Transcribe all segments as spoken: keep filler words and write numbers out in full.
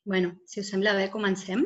Bueno, si us sembla bé, comencem.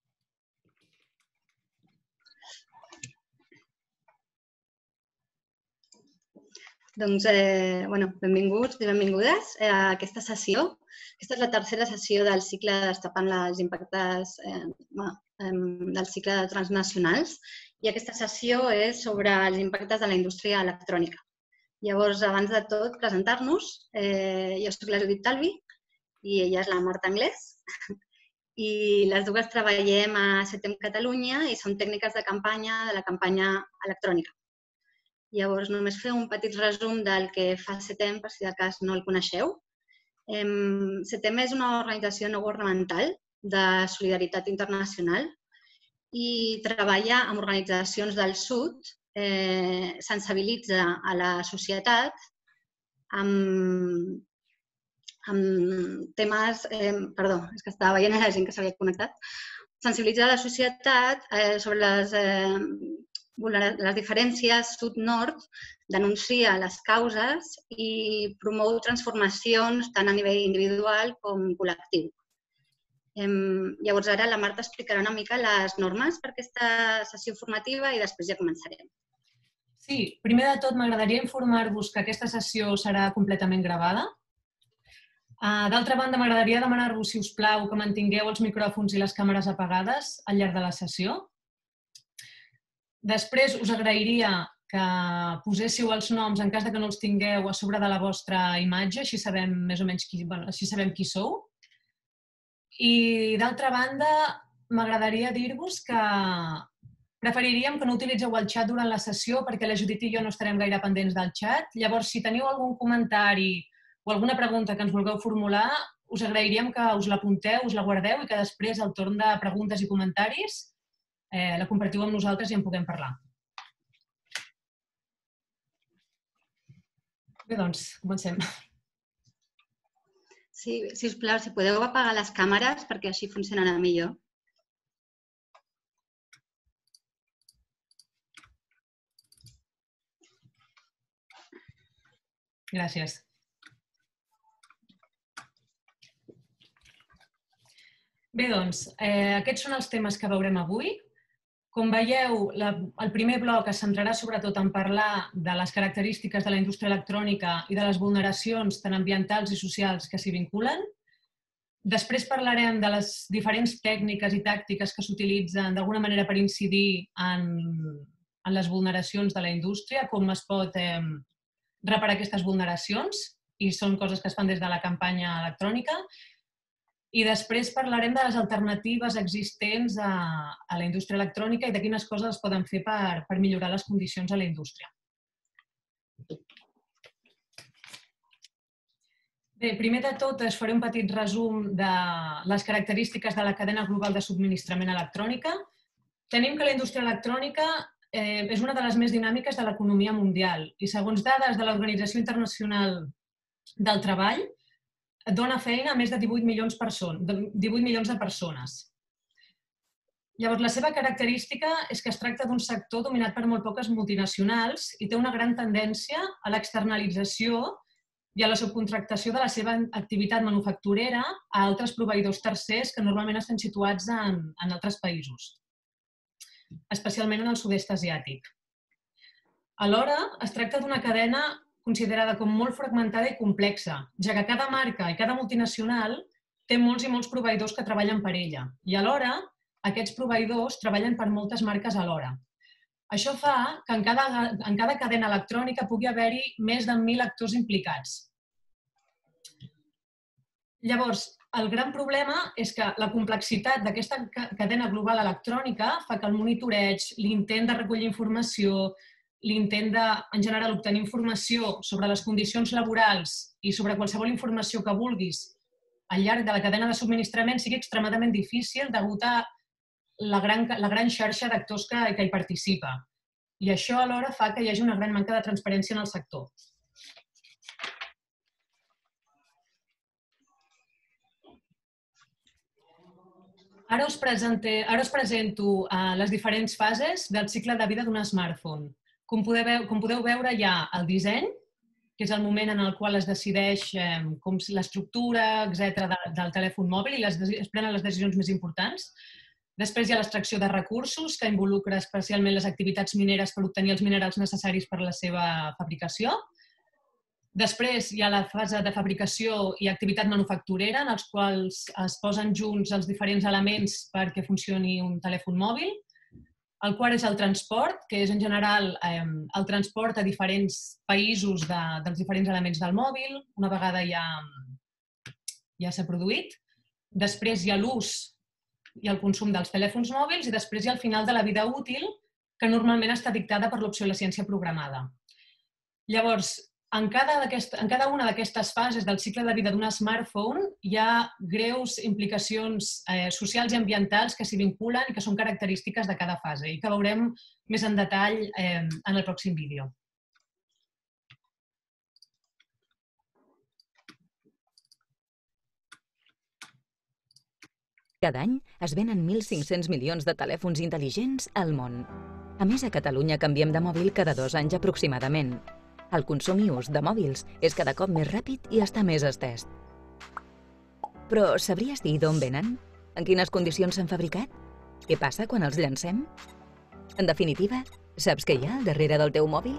Doncs, eh, bueno, benvinguts i benvingudes a aquesta sessió. Aquesta és la tercera sessió del cicle Destapant els impactes eh, del cicle de transnacionals i aquesta sessió és sobre els impactes de la indústria electrònica. Llavors, abans de tot, presentar-nos. Eh, jo soc la Judit Talvi i ella és la Marta Anglès. I les dues treballem a CETEM Catalunya i som tècniques de campanya de la campanya electrònica. Llavors, només fer un petit resum del que fa CETEM, per si de cas no el coneixeu. CETEM és una organització no governamental de solidaritat internacional i treballa amb organitzacions del Sud, sensibilitza a la societat amb amb temes, perdó, és que estava veient la gent que s'havia connectat, sensibilitzar la societat sobre les, les diferències sud-nord, denuncia les causes i promou transformacions tant a nivell individual com col·lectiu. Llavors, ara la Marta explicarà una mica les normes per aquesta sessió formativa i després ja començarem. Sí, primer de tot m'agradaria informar-vos que aquesta sessió serà completament gravada. D'altra banda, m'agradaria demanar-vos, si us plau, que mantingueu els micròfons i les càmeres apagades al llarg de la sessió. Després, us agrairia que poséssiu els noms, en cas que no els tingueu, a sobre de la vostra imatge, així sabem més o menys qui, bueno, així sabem qui sou. I, d'altra banda, m'agradaria dir-vos que preferiríem que no utilitzeu el xat durant la sessió perquè la Judit i jo no estarem gaire pendents del xat. Llavors, si teniu algun comentari o alguna pregunta que ens vulgueu formular, us agrairíem que us l'apunteu, us la guardeu i que després, al torn de preguntes i comentaris, la compartiu amb nosaltres i en puguem parlar. Bé, doncs, comencem. Sí, sisplau, si podeu apagar les càmeres perquè així funcionarà millor. Gràcies. Bé, doncs, aquests són els temes que veurem avui. Com veieu, el primer bloc es centrarà sobretot en parlar de les característiques de la indústria electrònica i de les vulneracions tant ambientals i socials que s'hi vinculen. Després parlarem de les diferents tècniques i tàctiques que s'utilitzen d'alguna manera per incidir en les vulneracions de la indústria, com es pot reparar aquestes vulneracions, i són coses que es fan des de la campanya electrònica. I després parlarem de les alternatives existents a la indústria electrònica i de quines coses es poden fer per millorar les condicions a la indústria. Bé, primer de tot us faré un petit resum de les característiques de la cadena global de subministrament electrònica. Tenim que la indústria electrònica és una de les més dinàmiques de l'economia mundial i, segons dades de l'Organització Internacional del Treball, dona feina a més de divuit milions de persones. Llavors, la seva característica és que es tracta d'un sector dominat per molt poques multinacionals i té una gran tendència a l'externalització i a la subcontractació de la seva activitat manufacturera a altres proveïdors tercers que normalment estan situats en altres països, especialment en el sud-est asiàtic. Alhora, es tracta d'una cadena considerada com molt fragmentada i complexa, ja que cada marca i cada multinacional té molts i molts proveïdors que treballen per ella i alhora aquests proveïdors treballen per moltes marques alhora. Això fa que en cada cadena electrònica pugui haver-hi més de mil actors implicats. Llavors, el gran problema és que la complexitat d'aquesta cadena global electrònica fa que el monitoreig, l'intent de recollir informació, l'intent de, en general, obtenir informació sobre les condicions laborals i sobre qualsevol informació que vulguis al llarg de la cadena de subministrament sigui extremadament difícil degut a la gran xarxa d'actors que hi participa. I això alhora fa que hi hagi una gran manca de transparència en el sector. Ara us presento les diferents fases del cicle de vida d'un smartphone. Com podeu veure, hi ha el disseny, que és el moment en el qual es decideix l'estructura, etcètera, del telèfon mòbil i es prenen les decisions més importants. Després hi ha l'extracció de recursos, que involucra especialment les activitats mineres per obtenir els minerals necessaris per a la seva fabricació. Després hi ha la fase de fabricació i activitat manufacturera, en els quals es posen junts els diferents elements perquè funcioni un telèfon mòbil. El quart és el transport, que és en general el transport a diferents països dels diferents elements del mòbil, una vegada ja s'ha produït. Després hi ha l'ús i el consum dels telèfons mòbils i després hi ha el final de la vida útil, que normalment està dictada per l'obsolescència programada. Llavors, en cada una d'aquestes fases del cicle de vida d'un smartphone hi ha greus implicacions socials i ambientals que s'hi vinculen i que són característiques de cada fase i que veurem més en detall en el pròxim vídeo. Cada any es venen mil cinc-cents milions de telèfons intel·ligents al món. A més, a Catalunya canviem de mòbil cada dos anys aproximadament. El consum i ús de mòbils és cada cop més ràpid i està més estès. Però sabries dir d'on venen? En quines condicions s'han fabricat? Què passa quan els llancem? En definitiva, saps què hi ha al darrere del teu mòbil?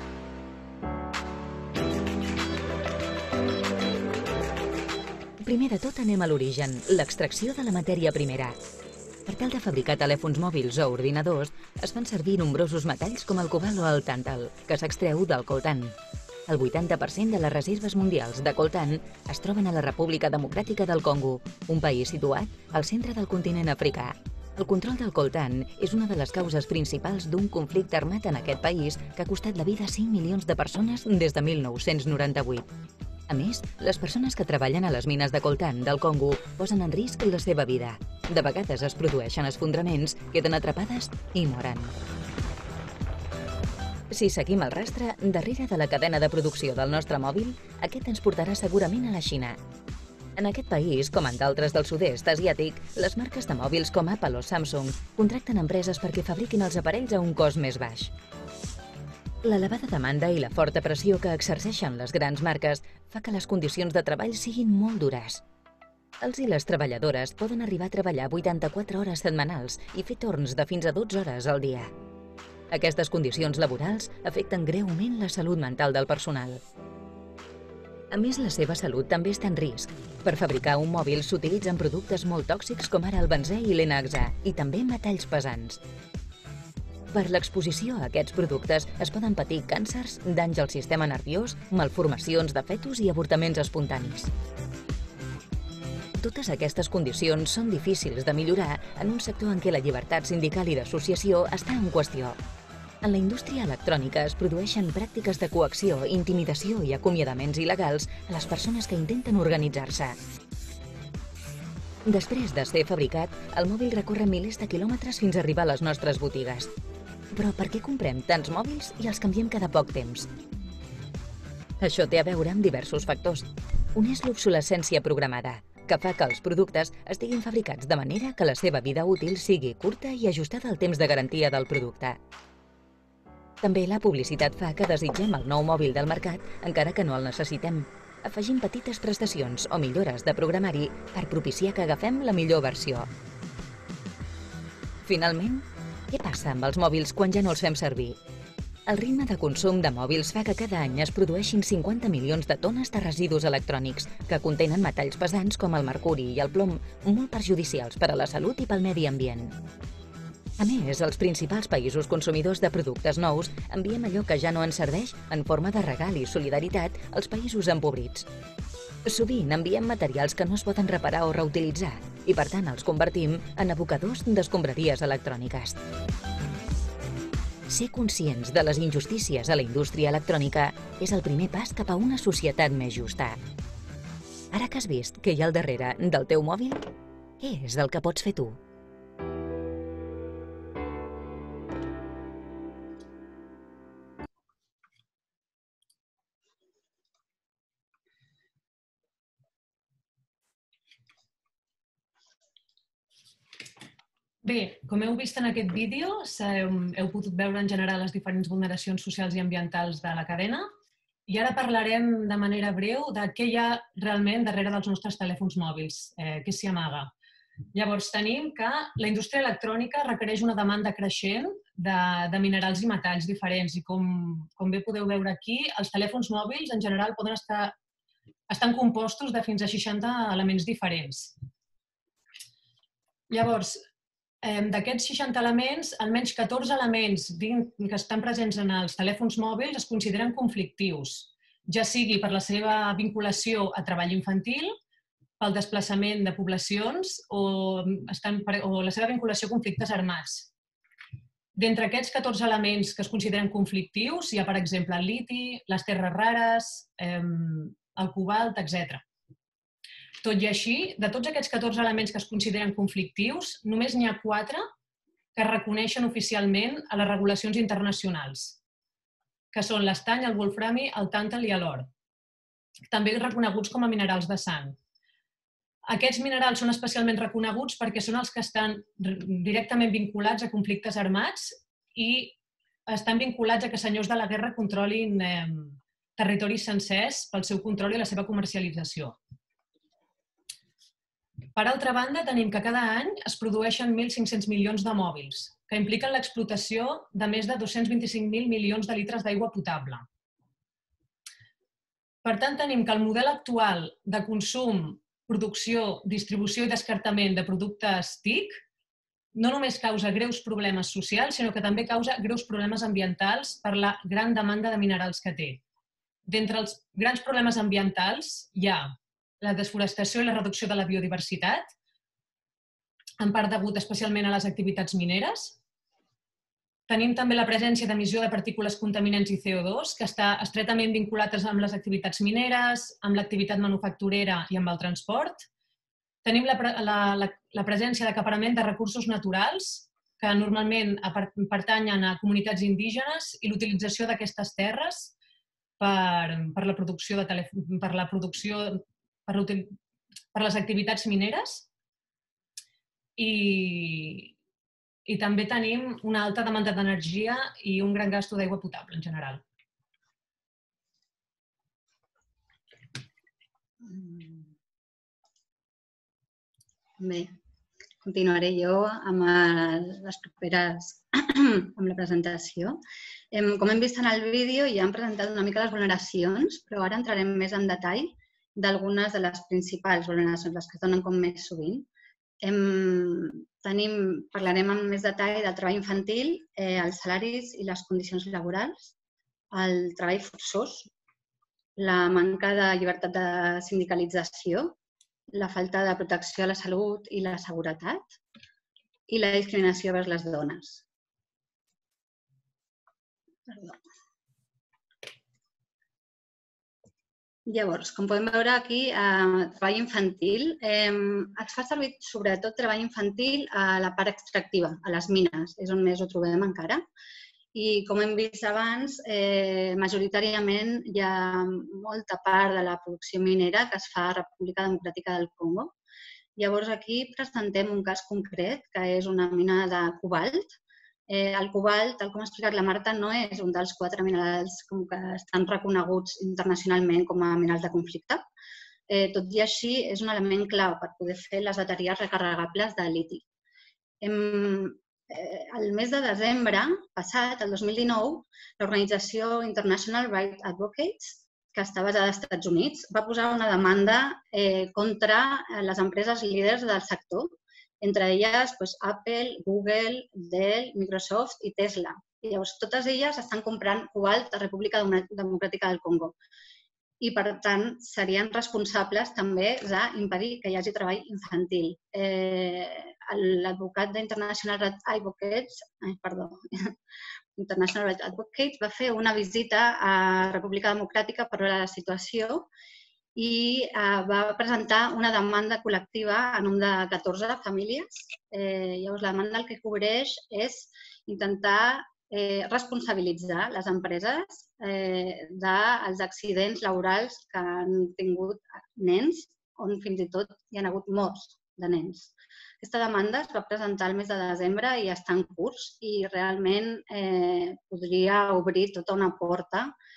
Primer de tot anem a l'origen, l'extracció de la matèria primera. Per tal de fabricar telèfons mòbils o ordinadors, es fan servir nombrosos metalls com el cobalt o el tàntal, que s'extreu del coltan. El vuitanta per cent de les reserves mundials de coltan es troben a la República Democràtica del Congo, un país situat al centre del continent africà. El control del coltan és una de les causes principals d'un conflicte armat en aquest país que ha costat la vida a cinc milions de persones des de mil nou-cents noranta-vuit. A més, les persones que treballen a les mines de coltan del Congo posen en risc la seva vida. De vegades es produeixen esfondraments, queden atrapades i moren. Si seguim el rastre, darrere de la cadena de producció del nostre mòbil, aquest ens portarà segurament a la Xina. En aquest país, com en d'altres del sud-est asiàtic, les marques de mòbils com Apple o Samsung contracten empreses perquè fabriquin els aparells a un cost més baix. L'elevada demanda i la forta pressió que exerceixen les grans marques fa que les condicions de treball siguin molt dures. Els i les treballadores poden arribar a treballar vuitanta-quatre hores setmanals i fer torns de fins a dotze hores al dia. Aquestes condicions laborals afecten greument la salut mental del personal. A més, la seva salut també està en risc. Per fabricar un mòbil s'utilitzen productes molt tòxics com ara el benzè i l'N H A i també metalls pesants. Per l'exposició a aquests productes es poden patir càncers, danys al sistema nerviós, malformacions de fetus i avortaments espontanis. Totes aquestes condicions són difícils de millorar en un sector en què la llibertat sindical i d'associació està en qüestió. En la indústria electrònica es produeixen pràctiques de coacció, intimidació i acomiadaments il·legals a les persones que intenten organitzar-se. Després de ser fabricat, el mòbil recorre milers de quilòmetres fins a arribar a les nostres botigues. Però per què comprem tants mòbils i els canviem cada poc temps? Això té a veure amb diversos factors. Un és l'obsolescència programada, que fa que els productes estiguin fabricats de manera que la seva vida útil sigui curta i ajustada al temps de garantia del producte. També la publicitat fa que desitgem el nou mòbil del mercat, encara que no el necessitem, afegint petites prestacions o millores de programari per propiciar que agafem la millor versió. Finalment, què passa amb els mòbils quan ja no els fem servir? El ritme de consum de mòbils fa que cada any es produeixin cinquanta milions de tones de residus electrònics que contenen metalls pesants com el mercuri i el plom, molt perjudicials per a la salut i pel medi ambient. A més, els principals països consumidors de productes nous enviem allò que ja no ens serveix en forma de regal i solidaritat als països empobrits. Sovint enviem materials que no es poden reparar o reutilitzar i, per tant, els convertim en abocadors d'escombraries electròniques. Ser conscients de les injustícies a la indústria electrònica és el primer pas cap a una societat més justa. Ara que has vist què hi ha al darrere del teu mòbil, què és el que pots fer tu? Bé, com heu vist en aquest vídeo, heu pogut veure en general les diferents vulneracions socials i ambientals de la cadena I ara parlarem de manera breu de què hi ha realment darrere dels nostres telèfons mòbils, què s'hi amaga. Llavors, tenim que la indústria electrònica requereix una demanda creixent de minerals i metalls diferents i com bé podeu veure aquí, els telèfons mòbils en general poden estar estan compostos de fins a seixanta elements diferents. Llavors, d'aquests seixanta elements, almenys catorze elements que estan presents en els telèfons mòbils es consideren conflictius, ja sigui per la seva vinculació a treball infantil, pel desplaçament de poblacions o la seva vinculació a conflictes armats. D'entre aquests catorze elements que es consideren conflictius hi ha, per exemple, el liti, les terres rares, el cobalt, etcètera. Tot i així, de tots aquests catorze elements que es consideren conflictius, només n'hi ha quatre que es reconeixen oficialment a les regulacions internacionals, que són l'estany, el wolframi, el tàntal i l'or, també reconeguts com a minerals de sang. Aquests minerals són especialment reconeguts perquè són els que estan directament vinculats a conflictes armats i estan vinculats a que senyors de la guerra controlin territoris sencers pel seu control i la seva comercialització. Per altra banda, tenim que cada any es produeixen mil cinc-cents milions de mòbils, que impliquen l'explotació de més de dos-cents vint-i-cinc mil milions de litres d'aigua potable. Per tant, tenim que el model actual de consum, producció, distribució i descartament de productes T I C no només causa greus problemes socials, sinó que també causa greus problemes ambientals per la gran demanda de minerals que té. D'entre els grans problemes ambientals hi ha la desforestació i la reducció de la biodiversitat, en part degut especialment a les activitats mineres. Tenim també la presència d'emissió de partícules contaminants i C O dos, que està estretament vinculades amb les activitats mineres, amb l'activitat manufacturera i amb el transport. Tenim la presència d'acaparament de recursos naturals, que normalment pertanyen a comunitats indígenes, i l'utilització d'aquestes terres per la producció per les activitats mineres i també tenim una alta demanda d'energia i un gran gasto d'aigua potable en general. Bé, continuaré jo amb les properes, amb la presentació. Com hem vist en el vídeo, ja hem presentat una mica les vulneracions, però ara entrarem més en detall d'algunes de les principals vulneracions, les que es donen com més sovint. Parlarem amb més detall del treball infantil, els salaris i les condicions laborals, el treball forçós, la manca de llibertat de sindicalització, la falta de protecció a la salut i la seguretat i la discriminació vers les dones. Perdó. Llavors, com podem veure aquí, treball infantil, es fa servir sobretot treball infantil a la part extractiva, a les mines, és on més ho trobem encara. I com hem vist abans, majoritàriament hi ha molta part de la producció minera que es fa a la República Democràtica del Congo. Llavors aquí presentem un cas concret, que és una mina de cobalt. El cobalt, tal com ha explicat la Marta, no és un dels quatre minerals que estan reconeguts internacionalment com a minerals de conflicte. Tot i així, és un element clau per poder fer les bateries recarregables de liti. El mes de desembre passat, el dos mil dinou, l'organització International Rights Advocates, que està basada als Estats Units, va posar una demanda contra les empreses líders del sector, entre elles Apple, Google, Dell, Microsoft i Tesla. Llavors, totes elles estan comprant cobalt a la República Democràtica del Congo. I, per tant, serien responsables també d'impedir que hi hagi treball infantil. L'advocat d'International Rights Advocates, perdó, International Rights Advocates va fer una visita a la República Democràtica per veure la situació i va presentar una demanda col·lectiva en nom de catorze famílies. Llavors, la demanda el que cobreix és intentar responsabilitzar les empreses dels accidents laborals que han tingut nens, on fins i tot hi ha hagut morts de nens. Aquesta demanda es va presentar el mes de desembre i està en curs i realment podria obrir tota una porta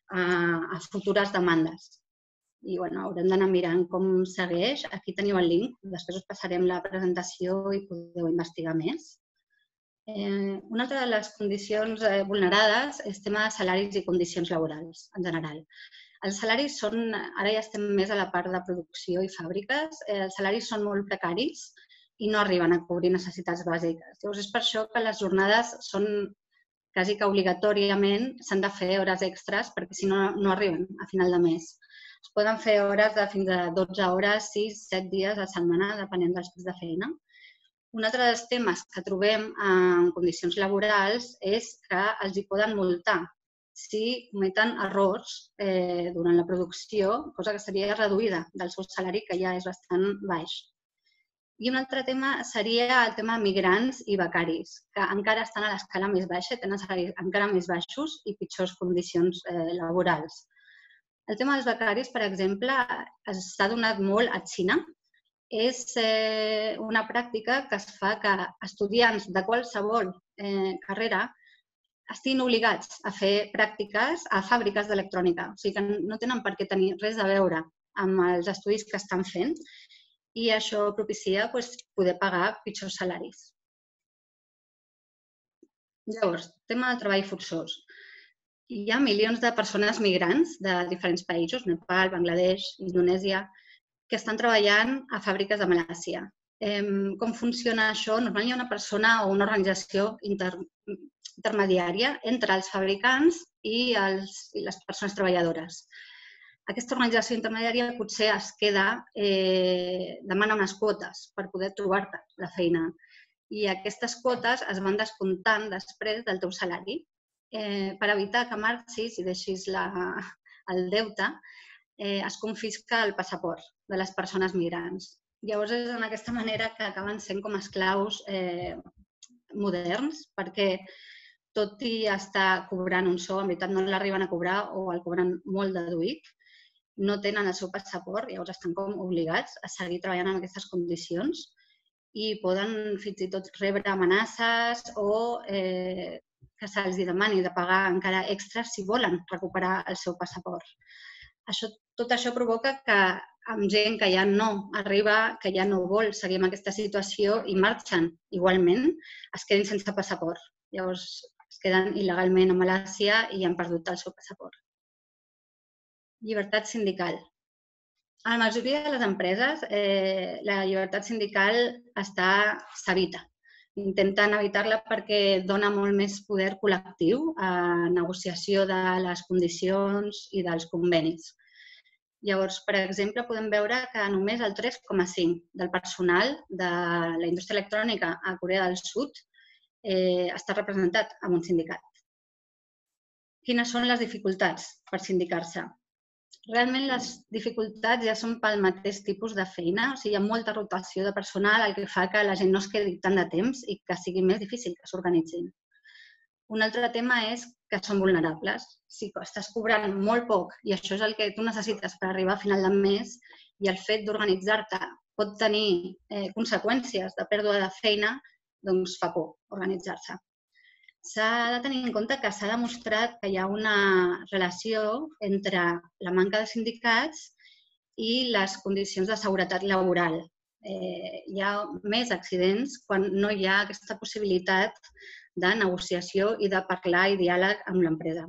a futures demandes. I haurem d'anar mirant com segueix. Aquí teniu el link, després us passarem la presentació i podeu investigar més. Una altra de les condicions vulnerades és el tema de salaris i condicions laborals, en general. Els salaris són, ara ja estem més a la part de producció i fàbriques, els salaris són molt precaris i no arriben a cobrir necessitats bàsiques. Llavors, és per això que les jornades són quasi que obligatòriament s'han de fer hores extres perquè si no, no arriben a final de mes. Es poden fer hores de fins a dotze hores, sis, set dies a la setmana, depenent dels tipus de feina. Un altre dels temes que trobem en condicions laborals és que els hi poden multar si cometen errors durant la producció, cosa que seria reduïda del seu salari, que ja és bastant baix. I un altre tema seria el tema de migrants i becaris, que encara estan a l'escala més baixa, tenen salaris encara més baixos i pitjors condicions laborals. El tema dels becaris, per exemple, s'ha donat molt a Xina. És una pràctica que es fa que estudiants de qualsevol carrera estiguin obligats a fer pràctiques a fàbriques d'electrònica. O sigui que no tenen per què tenir res a veure amb els estudis que estan fent i això propicia poder pagar pitjors salaris. Llavors, tema del treball forçós. Hi ha milions de persones migrants de diferents països, Nepal, Bangladesh, Indonèsia, que estan treballant a fàbriques de Malàisia. Com funciona això? Normalment hi ha una persona o una organització intermediària entre els fabricants i les persones treballadores. Aquesta organització intermediària potser es queda, demana unes quotes per poder trobar-te la feina i aquestes quotes es van descomptant després del teu salari. Per evitar que marxis i deixis el deute, es confisca el passaport de les persones migrants. Llavors és d'aquesta manera que acaben sent com esclaus moderns perquè tot i estar cobrant un sou, en veritat no l'arriben a cobrar o el cobren molt deduït, no tenen el seu passaport, llavors estan com obligats a seguir treballant en aquestes condicions i poden fins i tot rebre amenaces o que se'ls demani de pagar encara extras si volen recuperar el seu passaport. Tot això provoca que amb gent que ja no arriba, que ja no vol seguir en aquesta situació i marxen igualment, es quedin sense passaport. Llavors es queden il·legalment a Malàisia i han perdut el seu passaport. Llibertat sindical. A la majoria de les empreses, la llibertat sindical s'evita. Intenten evitar-la perquè dona molt més poder col·lectiu a negociació de les condicions i dels convenis. Llavors, per exemple, podem veure que només el tres coma cinc del personal de la indústria electrònica a Corea del Sud està representat en un sindicat. Quines són les dificultats per sindicar-se? Realment les dificultats ja són pel mateix tipus de feina, o sigui, hi ha molta rotació de personal, el que fa que la gent no es quedi tant de temps i que sigui més difícil que s'organitzin. Un altre tema és que són vulnerables. Si estàs cobrant molt poc i això és el que tu necessites per arribar a final de mes i el fet d'organitzar-te pot tenir conseqüències de pèrdua de feina, doncs fa por organitzar-se. S'ha de tenir en compte que s'ha demostrat que hi ha una relació entre la manca de sindicats i les condicions de seguretat laboral. Hi ha més accidents quan no hi ha aquesta possibilitat de negociació i de parlar i diàleg amb l'empresa.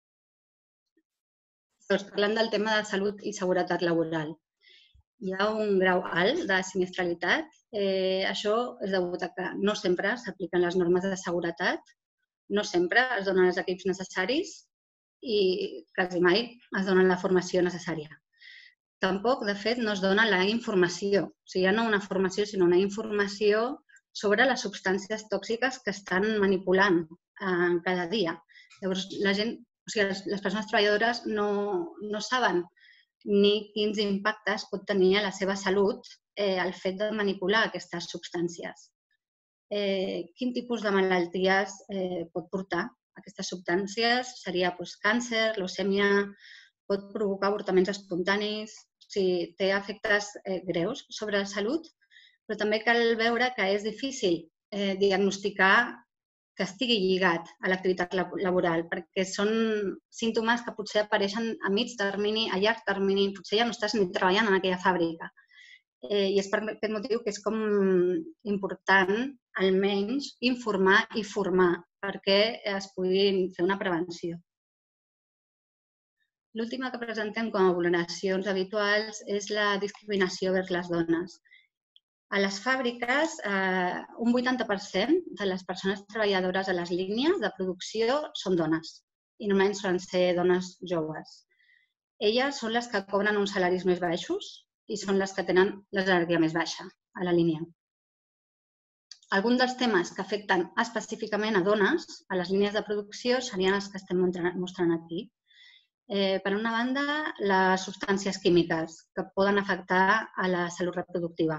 Parlant del tema de salut i seguretat laboral. Hi ha un grau alt de sinistralitat. Això és degut a que no sempre s'apliquen les normes de seguretat, no sempre es donen els equips necessaris i quasi mai es dona la formació necessària. Tampoc, de fet, no es dona la informació. O sigui, ja no una formació, sinó una informació sobre les substàncies tòxiques que estan manipulant cada dia. Llavors, la gent, o sigui, les persones treballadores no saben ni quins impactes pot tenir a la seva salut el fet de manipular aquestes substàncies. Quin tipus de malalties pot portar aquestes substàncies? Seria càncer, leucèmia, pot provocar avortaments espontanis, o sigui, té efectes greus sobre la salut, però també cal veure que és difícil diagnosticar que estigui lligat a l'activitat laboral, perquè són símptomes que potser apareixen a mig termini, a llarg termini, potser ja no estàs ni treballant en aquella fàbrica. I és per aquest motiu que és com important, almenys, informar i formar perquè es pugui fer una prevenció. L'última que presentem com a vulneracions habituals és la discriminació vers les dones. A les fàbriques, un vuitanta per cent de les persones treballadores a les línies de producció són dones i normalment solen ser dones joves. Elles són les que cobren uns salaris més baixos i són les que tenen la jerarquia més baixa a la línia. Alguns dels temes que afecten específicament a dones a les línies de producció serien els que estem mostrant aquí. Per una banda, les substàncies químiques que poden afectar a la salut reproductiva.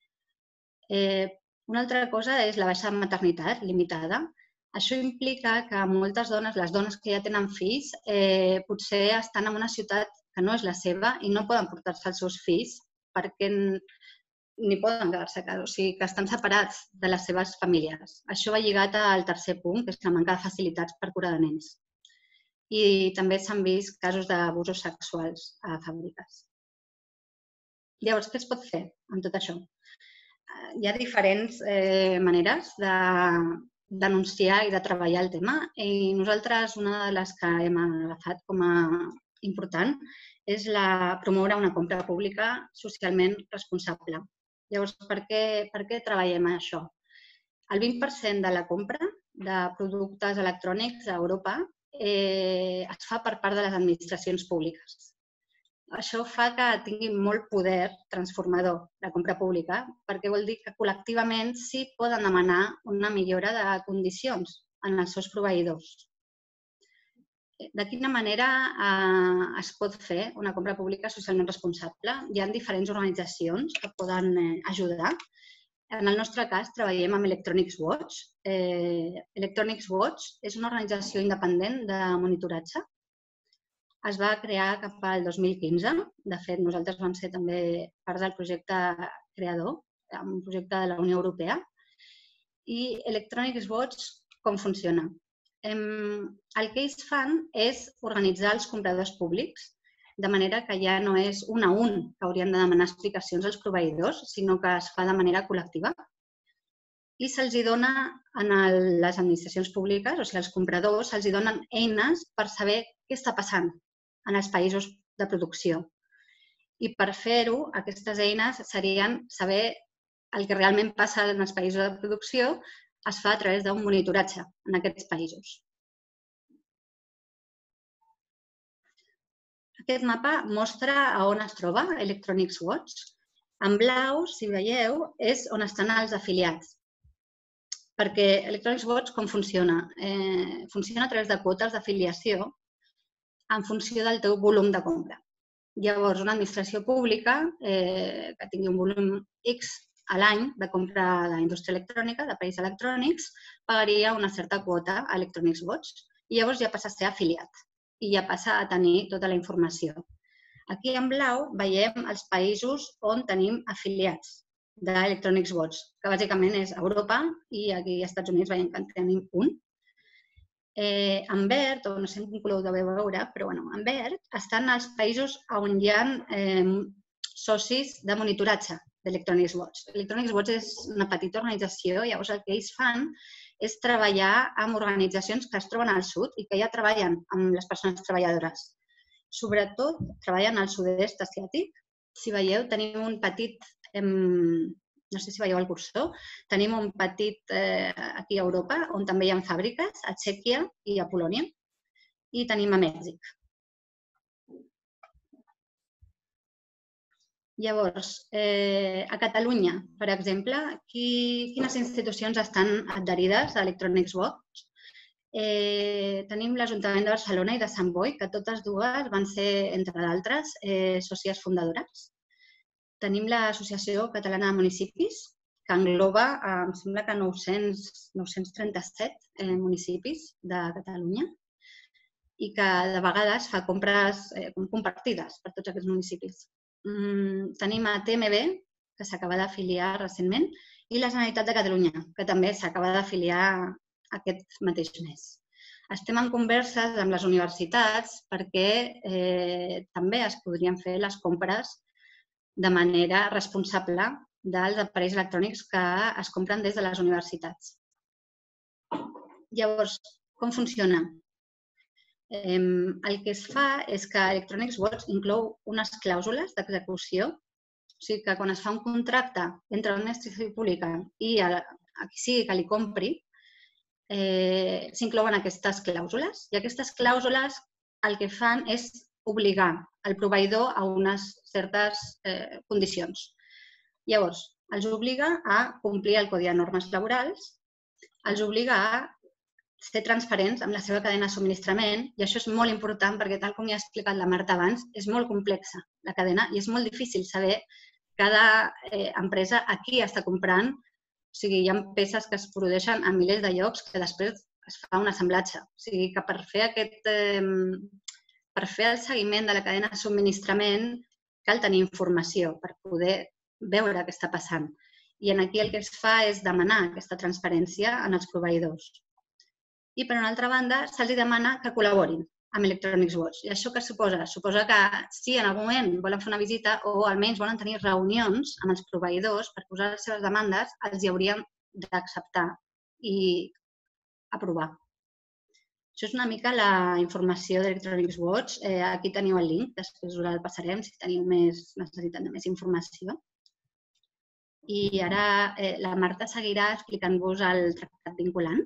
Una altra cosa és la baixa maternitat limitada. Això implica que moltes dones, les dones que ja tenen fills, potser estan en una ciutat que no és la seva i no poden portar-se els seus fills perquè ni poden quedar-se a casa, o sigui que estan separats de les seves famílies. Això va lligat al tercer punt, que és la manca de facilitats per curar de nens. I també s'han vist casos d'abusos sexuals a fàbriques. Llavors, què es pot fer amb tot això? Hi ha diferents maneres de denunciar i de treballar el tema i nosaltres una de les que hem agafat com a important és promoure una compra pública socialment responsable. Llavors, per què treballem això? El vint per cent de la compra de productes electrònics a Europa es fa per part de les administracions públiques. Això fa que tingui molt poder transformador la compra pública perquè vol dir que col·lectivament sí poden demanar una millora de condicions en els seus proveïdors. De quina manera es pot fer una compra pública socialment responsable? Hi ha diferents organitzacions que poden ajudar. En el nostre cas, treballem amb Electronics Watch. Electronics Watch és una organització independent de monitoratge. Es va crear cap al dos mil quinze. De fet, nosaltres vam ser també part del projecte creador, un projecte de la Unió Europea. I Electronics Watch, com funciona? El que ells fan és organitzar els compradors públics, de manera que ja no és un a un que haurien de demanar explicacions als proveïdors, sinó que es fa de manera col·lectiva. I se'ls dona a les administracions públiques, o sigui, als compradors, se'ls donen eines per saber què està passant en els països de producció. I per fer-ho, aquestes eines serien saber el que realment passa en els països de producció es fa a través d'un monitoratge en aquests països. Aquest mapa mostra on es troba Electronics Watch. En blau, si veieu, és on estan els afiliats. Perquè Electronics Watch com funciona? Funciona a través de quotes d'afiliació en funció del teu volum de compra. Llavors, una administració pública que tingui un volum X a l'any de compra d'indústria electrònica, de països electrònics, pagaria una certa quota a Electronics Watch i llavors ja passa a ser afiliat i ja passa a tenir tota la informació. Aquí en blau veiem els països on tenim afiliats d'Electronics Watch, que bàsicament és Europa i aquí als Estats Units veiem que en tenim un. En verd, o no sé en quin color ho deveu veure, però en verd estan els països on hi ha socis de monitoratge d'Electronics Watch. Electronics Watch és una petita organització, llavors el que ells fan és treballar amb organitzacions que es troben al sud i que ja treballen amb les persones treballadores. Sobretot treballen al sud-est asiàtic. Si veieu, tenim un petit, no sé si veieu el cursor, tenim un petit aquí a Europa, on també hi ha fàbriques, a Txèquia i a Polònia, i tenim a Mèxic. Llavors, a Catalunya, per exemple, quines institucions estan adherides a Electronics Watch? Tenim l'Ajuntament de Barcelona i de Sant Boi, que totes dues van ser, entre d'altres, sòcies fundadores. Tenim l'Associació Catalana de Municipis, que engloba, em sembla que nou-cents trenta-set municipis de Catalunya i que de vegades fa compres compartides per tots aquests municipis. Tenim a T M B, que s'acaba d'afiliar recentment, i la Generalitat de Catalunya, que també s'acaba d'afiliar aquest mateix mes. Estem en converses amb les universitats perquè eh, també es podrien fer les compres de manera responsable dels aparells electrònics que es compren des de les universitats. Llavors, com funciona? Eh, el que es fa és que Electronics Watch inclou unes clàusules d'execució, o sigui que quan es fa un contracte entre l'administració pública i a qui sigui que li compri, eh, s'inclouen aquestes clàusules i aquestes clàusules el que fan és obligar el proveïdor a unes certes eh, condicions. Llavors, els obliga a complir el codi de normes laborals, els obliga a ser transparents amb la seva cadena de subministrament i això és molt important perquè, tal com ja ha explicat la Marta abans, és molt complexa la cadena i és molt difícil saber cada eh, empresa a qui està comprant. O sigui, hi ha peces que es produeixen a milers de llocs que després es fa un assemblatge. O sigui, que per fer aquest... Eh, per fer el seguiment de la cadena de subministrament cal tenir informació per poder veure què està passant. I aquí el que es fa és demanar aquesta transparència en els proveïdors. I, per una altra banda, se'ls demana que col·laborin amb Electronics Watch. I això què suposa? Suposa que si en algun moment volen fer una visita o almenys volen tenir reunions amb els proveïdors per posar les seves demandes, els hi haurien d'acceptar i aprovar. Això és una mica la informació d'Electronics Watch. Eh, aquí teniu el link, després us el passarem si teniu més necessitat de més informació. I ara eh, la Marta seguirà explicant-vos el tractat vinculant.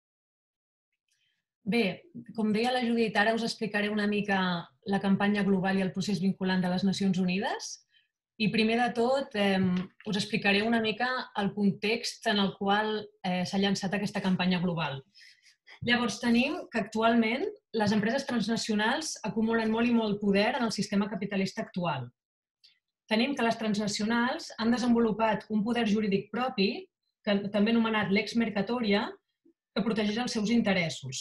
Bé, com deia la Judit, ara us explicaré una mica la campanya global i el procés vinculant de les Nacions Unides. I primer de tot eh, us explicaré una mica el context en el qual eh, s'ha llançat aquesta campanya global. Llavors, tenim que actualment les empreses transnacionals acumulen molt i molt poder en el sistema capitalista actual. Tenim que les transnacionals han desenvolupat un poder jurídic propi, que, també anomenat lex mercatoria, que protegeix els seus interessos.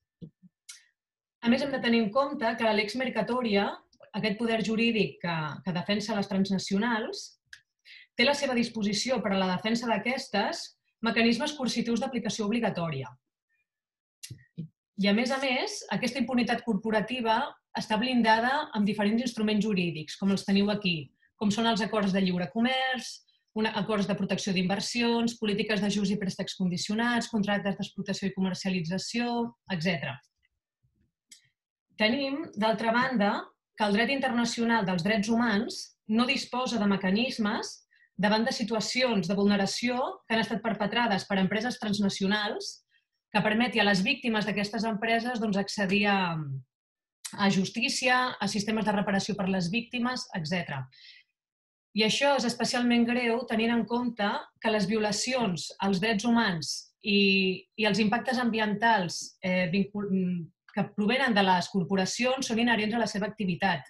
A més, hem de tenir en compte que la lex mercatoria, aquest poder jurídic que, que defensa les transnacionals, té a la seva disposició per a la defensa d'aquestes mecanismes coercitius d'aplicació obligatòria. I, a més a més, aquesta impunitat corporativa està blindada amb diferents instruments jurídics, com els teniu aquí, com són els acords de lliure comerç, acords de protecció d'inversions, polítiques d'ajuts i préstecs condicionats, contractes d'explotació i comercialització, etcètera. Tenim, d'altra banda, que el dret internacional dels drets humans no disposa de mecanismes davant de situacions de vulneració que han estat perpetrades per empreses transnacionals que permeti a les víctimes d'aquestes empreses accedir a justícia, a sistemes de reparació per a les víctimes, etcètera. I això és especialment greu tenint en compte que les violacions als drets humans i, i els impactes ambientals eh, que provenen de les corporacions són inherents a la seva activitat.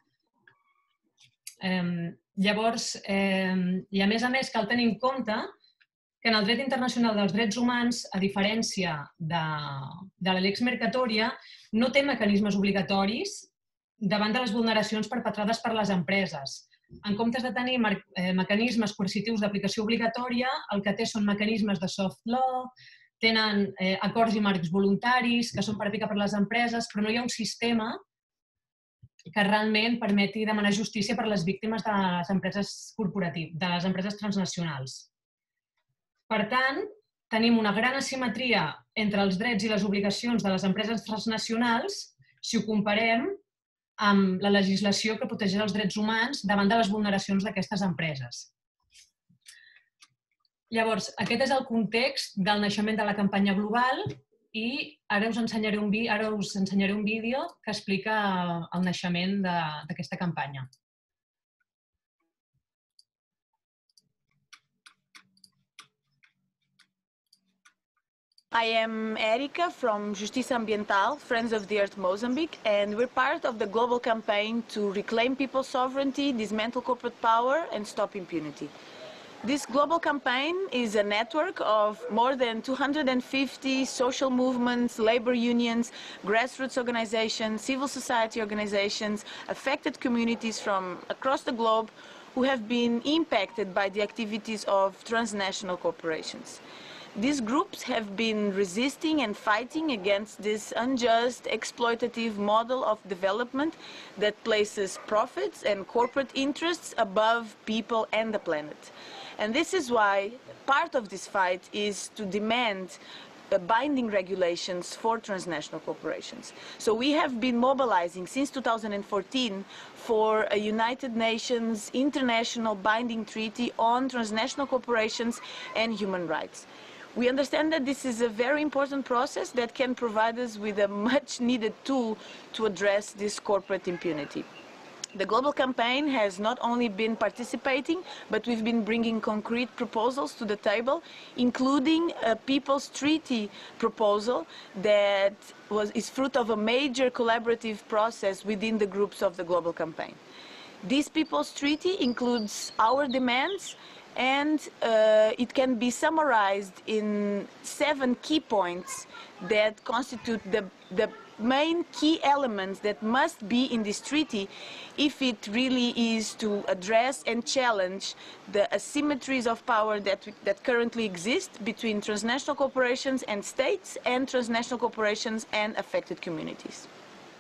Eh, llavors, eh, i a més a més cal tenir en compte que en el dret internacional dels drets humans, a diferència de, de la lex mercatoria, no té mecanismes obligatoris davant de les vulneracions perpetrades per les empreses. En comptes de tenir mecanismes coercitius d'aplicació obligatòria, el que té són mecanismes de soft law, tenen acords i marcs voluntaris que són per aplicar per les empreses, però no hi ha un sistema que realment permeti demanar justícia per a les víctimes de les empreses corporatives, de les empreses transnacionals. Per tant, tenim una gran asimetria entre els drets i les obligacions de les empreses transnacionals si ho comparem amb la legislació que protegeix els drets humans davant de les vulneracions d'aquestes empreses. Llavors, aquest és el context del naixement de la campanya global i ara us ensenyaré un, ara us ensenyaré un vídeo que explica el naixement d'aquesta campanya. I am Erika from Justiça Ambiental, Friends of the Earth Mozambique, and we're part of the global campaign to reclaim people's sovereignty, dismantle corporate power, and stop impunity. This global campaign is a network of more than two hundred fifty social movements, labor unions, grassroots organizations, civil society organizations, affected communities from across the globe, who have been impacted by the activities of transnational corporations. These groups have been resisting and fighting against this unjust, exploitative model of development that places profits and corporate interests above people and the planet. And this is why part of this fight is to demand Uh, binding regulations for transnational corporations. So we have been mobilizing since two thousand fourteen for a United Nations international binding treaty on transnational corporations and human rights. We understand that this is a very important process that can provide us with a much needed tool to address this corporate impunity. The Global Campaign has not only been participating, but we've been bringing concrete proposals to the table, including a People's Treaty proposal that was, is fruit of a major collaborative process within the groups of the Global Campaign. This People's Treaty includes our demands, and uh, it can be summarized in seven key points that constitute the, the main key elements that must be in this treaty if it really is to address and challenge the asymmetries of power that, that currently exist between transnational corporations and states and transnational corporations and affected communities.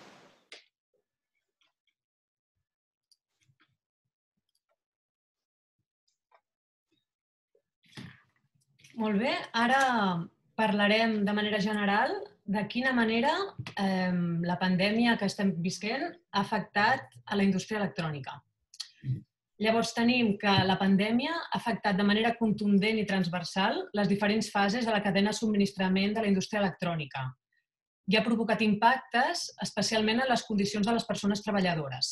Molt bé, ara parlarem de manera general de quina manera eh, la pandèmia que estem visquent ha afectat a la indústria electrònica. Llavors tenim que la pandèmia ha afectat de manera contundent i transversal les diferents fases de la cadena de subministrament de la indústria electrònica i ha provocat impactes especialment en les condicions de les persones treballadores.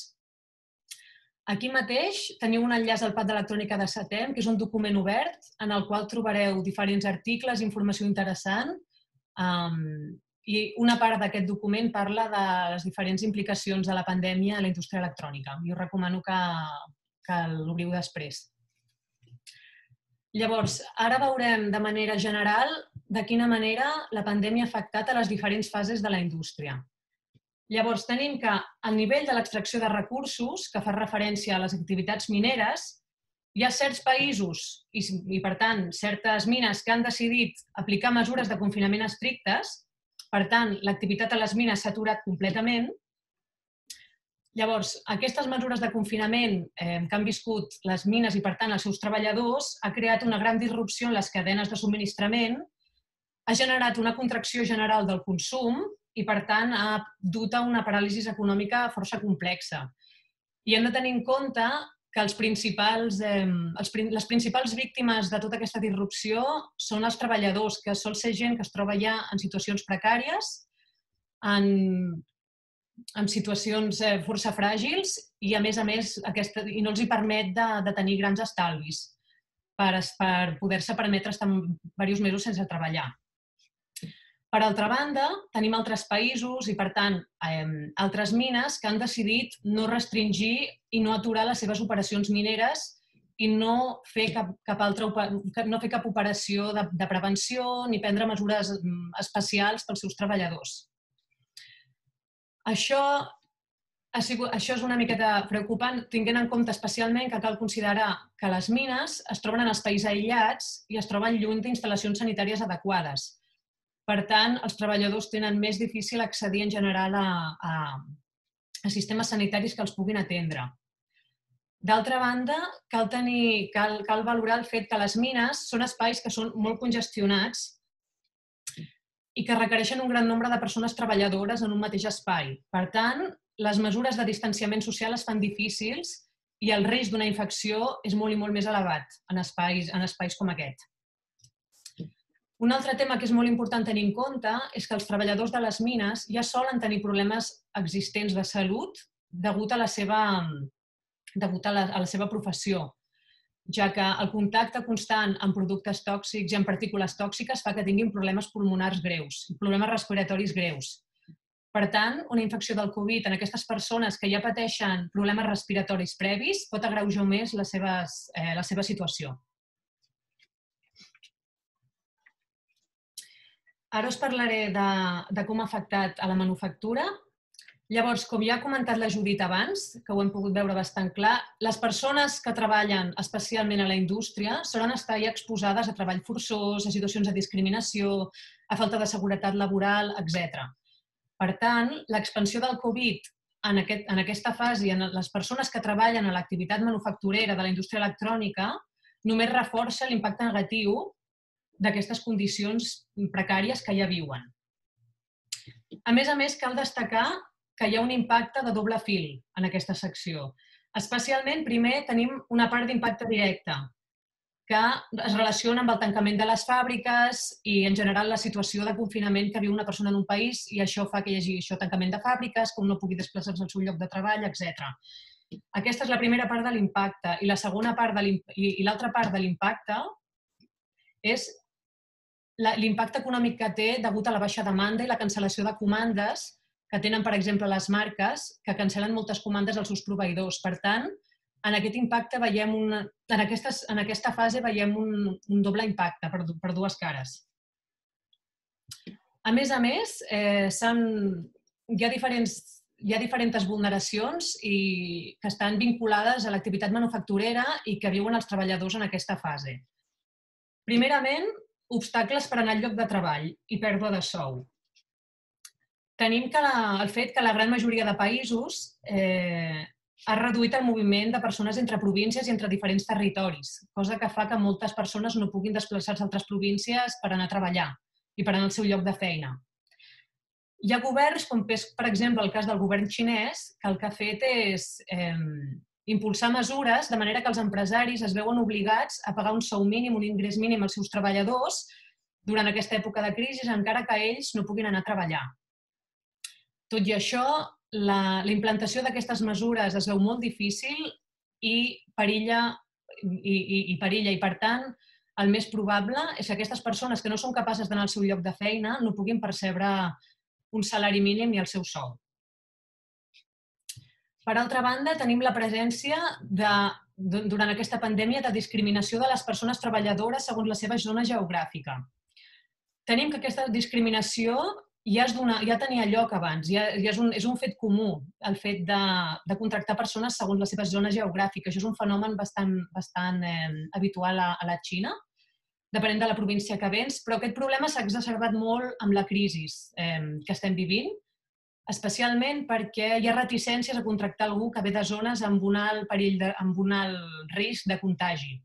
Aquí mateix teniu un enllaç al Pacte d'Electrònica de Setem, que és un document obert en el qual trobareu diferents articles, informació interessant, um, i una part d'aquest document parla de les diferents implicacions de la pandèmia a la indústria electrònica. I us recomano que, que l'obriu després. Llavors, ara veurem de manera general de quina manera la pandèmia ha afectat a les diferents fases de la indústria. Llavors, tenim que al nivell de l'extracció de recursos, que fa referència a les activitats mineres, hi ha certs països i, i per tant, certes mines que han decidit aplicar mesures de confinament estrictes. Per tant, l'activitat a les mines s'ha aturat completament. Llavors, aquestes mesures de confinament eh, que han viscut les mines i, per tant, els seus treballadors, ha creat una gran disrupció en les cadenes de subministrament, ha generat una contracció general del consum i, per tant, ha dut a una paràlisi econòmica força complexa. I hem de tenir en compte que els principals, eh, els, les principals víctimes de tota aquesta disrupció són els treballadors, que sol ser gent que es troba ja en situacions precàries, en, en situacions eh, força fràgils i, a més a més, aquesta, i no els hi permet de, de tenir grans estalvis per, per poder-se permetre estar diversos mesos sense treballar. Per altra banda, tenim altres països i, per tant, eh, altres mines que han decidit no restringir i no aturar les seves operacions mineres i no fer cap, cap, altra, no fer cap operació de, de prevenció ni prendre mesures especials pels seus treballadors. Això, ha sigut, això és una miqueta preocupant, tenint en compte especialment que cal considerar que les mines es troben en espais aïllats i es troben lluny d'instal·lacions sanitàries adequades. Per tant, els treballadors tenen més difícil accedir en general a, a, a sistemes sanitaris que els puguin atendre. D'altra banda, cal, tenir, cal, cal valorar el fet que les mines són espais que són molt congestionats i que requereixen un gran nombre de persones treballadores en un mateix espai. Per tant, les mesures de distanciament social es fan difícils i el risc d'una infecció és molt i molt més elevat en espais, en espais com aquest. Un altre tema que és molt important tenir en compte és que els treballadors de les mines ja solen tenir problemes existents de salut degut a la seva, degut a la, a la seva professió, ja que el contacte constant amb productes tòxics i amb partícules tòxiques fa que tinguin problemes pulmonars greus, problemes respiratoris greus. Per tant, una infecció del Covid en aquestes persones que ja pateixen problemes respiratoris previs pot agreujar més les seves, eh, la seva situació. Ara us parlaré de, de com ha afectat a la manufactura. Llavors, com ja ha comentat la Judit abans, que ho hem pogut veure bastant clar, les persones que treballen especialment a la indústria solen estar ja exposades a treball forçós, a situacions de discriminació, a falta de seguretat laboral, etcètera. Per tant, l'expansió del Covid en, aquest, en aquesta fase, en les persones que treballen a l'activitat manufacturera de la indústria electrònica, només reforça l'impacte negatiu d'aquestes condicions precàries que ja viuen. A més a més, cal destacar que hi ha un impacte de doble fil en aquesta secció. Especialment, primer, tenim una part d'impacte directe, que es relaciona amb el tancament de les fàbriques i, en general, la situació de confinament que viu una persona en un país i això fa que hi hagi això, tancament de fàbriques, que un no pugui desplaçar-se al seu lloc de treball, etcètera. Aquesta és la primera part de l'impacte. I la segona part de i l'altra part de l'impacte és l'impacte econòmic que té degut a la baixa demanda i la cancel·lació de comandes que tenen, per exemple, les marques, que cancel·len moltes comandes als seus proveïdors. Per tant, en aquest impacte veiem una, en, aquestes, en aquesta fase veiem un, un doble impacte per, per dues cares. A més a més, eh, hi ha diferents, hi ha diferents vulneracions i, que estan vinculades a l'activitat manufacturera i que viuen els treballadors en aquesta fase. Primerament, obstacles per anar al lloc de treball i pèrdua de sou. Tenim que la, el fet que la gran majoria de països eh, ha reduït el moviment de persones entre províncies i entre diferents territoris, cosa que fa que moltes persones no puguin desplaçar-se a altres províncies per anar a treballar i per anar al seu lloc de feina. Hi ha governs, com és, per exemple, el cas del govern xinès, que el que ha fet és eh, impulsar mesures de manera que els empresaris es veuen obligats a pagar un sou mínim, un ingrés mínim als seus treballadors durant aquesta època de crisi, encara que ells no puguin anar a treballar. Tot i això, la, la implantació d'aquestes mesures es veu molt difícil i perilla, i, i, i perilla, i per tant, el més probable és que aquestes persones que no són capaces d'anar al seu lloc de feina no puguin percebre un salari mínim ni el seu sou. Per altra banda, tenim la presència de, durant aquesta pandèmia de discriminació de les persones treballadores segons la seva zona geogràfica. Tenim que aquesta discriminació ja, es dona, ja tenia lloc abans, ja, ja és, un, és un fet comú, el fet de, de contractar persones segons les seves zones geogràfiques. Això és un fenomen bastant, bastant eh, habitual a, a la Xina, depenent de la província que vens, però aquest problema s'ha exacerbat molt amb la crisi eh, que estem vivint, especialment perquè hi ha reticències a contractar algú que ve de zones amb un alt perill, de, amb un alt risc de contagi.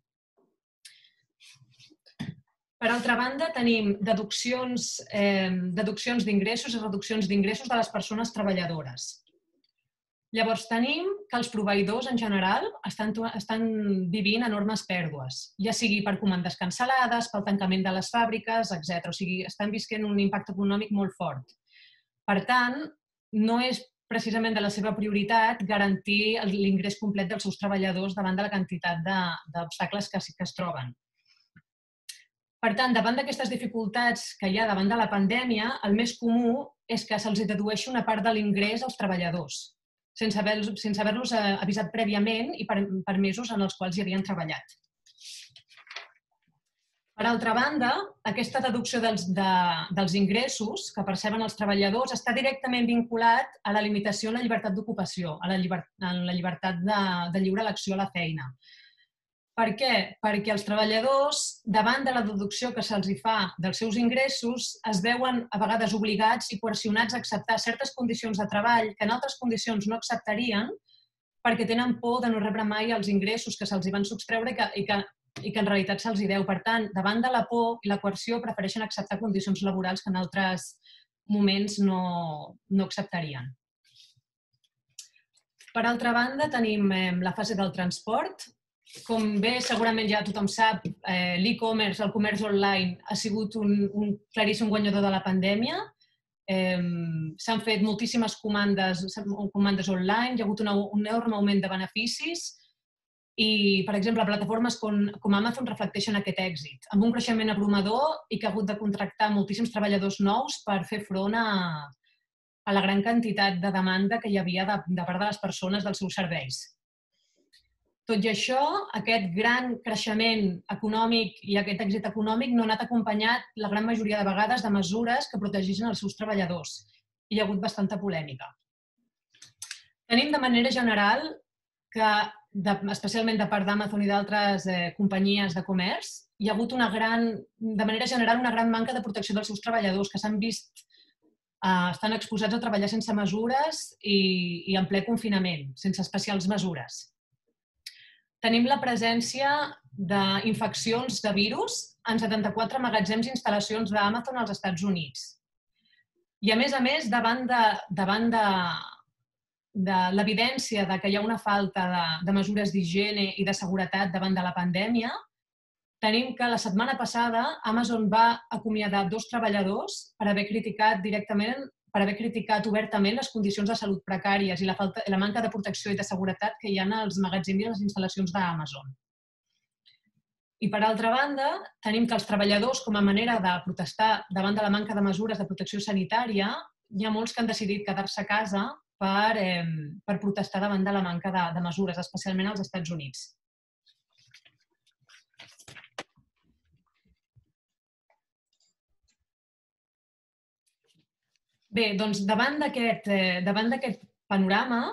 Per altra banda, tenim deduccions, eh, deduccions d'ingressos i reduccions d'ingressos de les persones treballadores. Llavors, tenim que els proveïdors, en general, estan, estan vivint enormes pèrdues, ja sigui per comandes cancel·lades, pel tancament de les fàbriques, etcètera. O sigui, estan visquent un impacte econòmic molt fort. Per tant, no és precisament de la seva prioritat garantir l'ingrés complet dels seus treballadors davant de la quantitat d'obstacles que, que es troben. Per tant, davant d'aquestes dificultats que hi ha davant de la pandèmia, el més comú és que se'ls dedueixi una part de l'ingrés als treballadors, sense haver-los avisat prèviament i per mesos en els quals hi havien treballat. Per altra banda, aquesta deducció dels, de, dels ingressos que perceben els treballadors està directament vinculat a la limitació en la llibertat d'ocupació, a la llibertat, en la llibertat de, de lliure elecció a la feina. Per què? Perquè els treballadors, davant de la deducció que se'ls fa dels seus ingressos, es veuen a vegades obligats i coercionats a acceptar certes condicions de treball que en altres condicions no acceptarien perquè tenen por de no rebre mai els ingressos que se'ls van subtreure i que, i que, i que en realitat se'ls deu. Per tant, davant de la por i la coerció prefereixen acceptar condicions laborals que en altres moments no, no acceptarien. Per altra banda, tenim la fase del transport. Com bé segurament ja tothom sap, eh, l'e-commerce, el comerç online, ha sigut un, un claríssim guanyador de la pandèmia. Eh, S'han fet moltíssimes comandes, comandes online, hi ha hagut una, un enorme augment de beneficis i, per exemple, plataformes com, com Amazon reflecteixen aquest èxit, amb un creixement abrumador i que ha hagut de contractar moltíssims treballadors nous per fer front a, a la gran quantitat de demanda que hi havia de, de part de les persones dels seus serveis. Tot i això, aquest gran creixement econòmic i aquest èxit econòmic no ha anat acompanyat la gran majoria de vegades de mesures que protegissin els seus treballadors. Hi ha hagut bastanta polèmica. Tenim de manera general que, especialment de part d'Amazon i d'altres companyies de comerç, hi ha hagut una gran, de manera general, una gran manca de protecció dels seus treballadors, que s'han vist, estan exposats a treballar sense mesures i en ple confinament, sense especials mesures. Tenim la presència d'infeccions de virus en setanta-quatre magatzems i instal·lacions d'Amazon als Estats Units. I a més a més, davant de de l'evidència que hi ha una falta de mesures d'higiene i de seguretat davant de la pandèmia, tenim que la setmana passada Amazon va acomiadar dos treballadors per haver criticat directament, per haver criticat obertament les condicions de salut precàries i la manca de protecció i de seguretat que hi ha als magatzems i les instal·lacions d'Amazon. I per altra banda, tenim que els treballadors, com a manera de protestar davant de la manca de mesures de protecció sanitària, hi ha molts que han decidit quedar-se a casa per protestar davant de la manca de mesures, especialment als Estats Units. Bé, doncs davant d'aquest panorama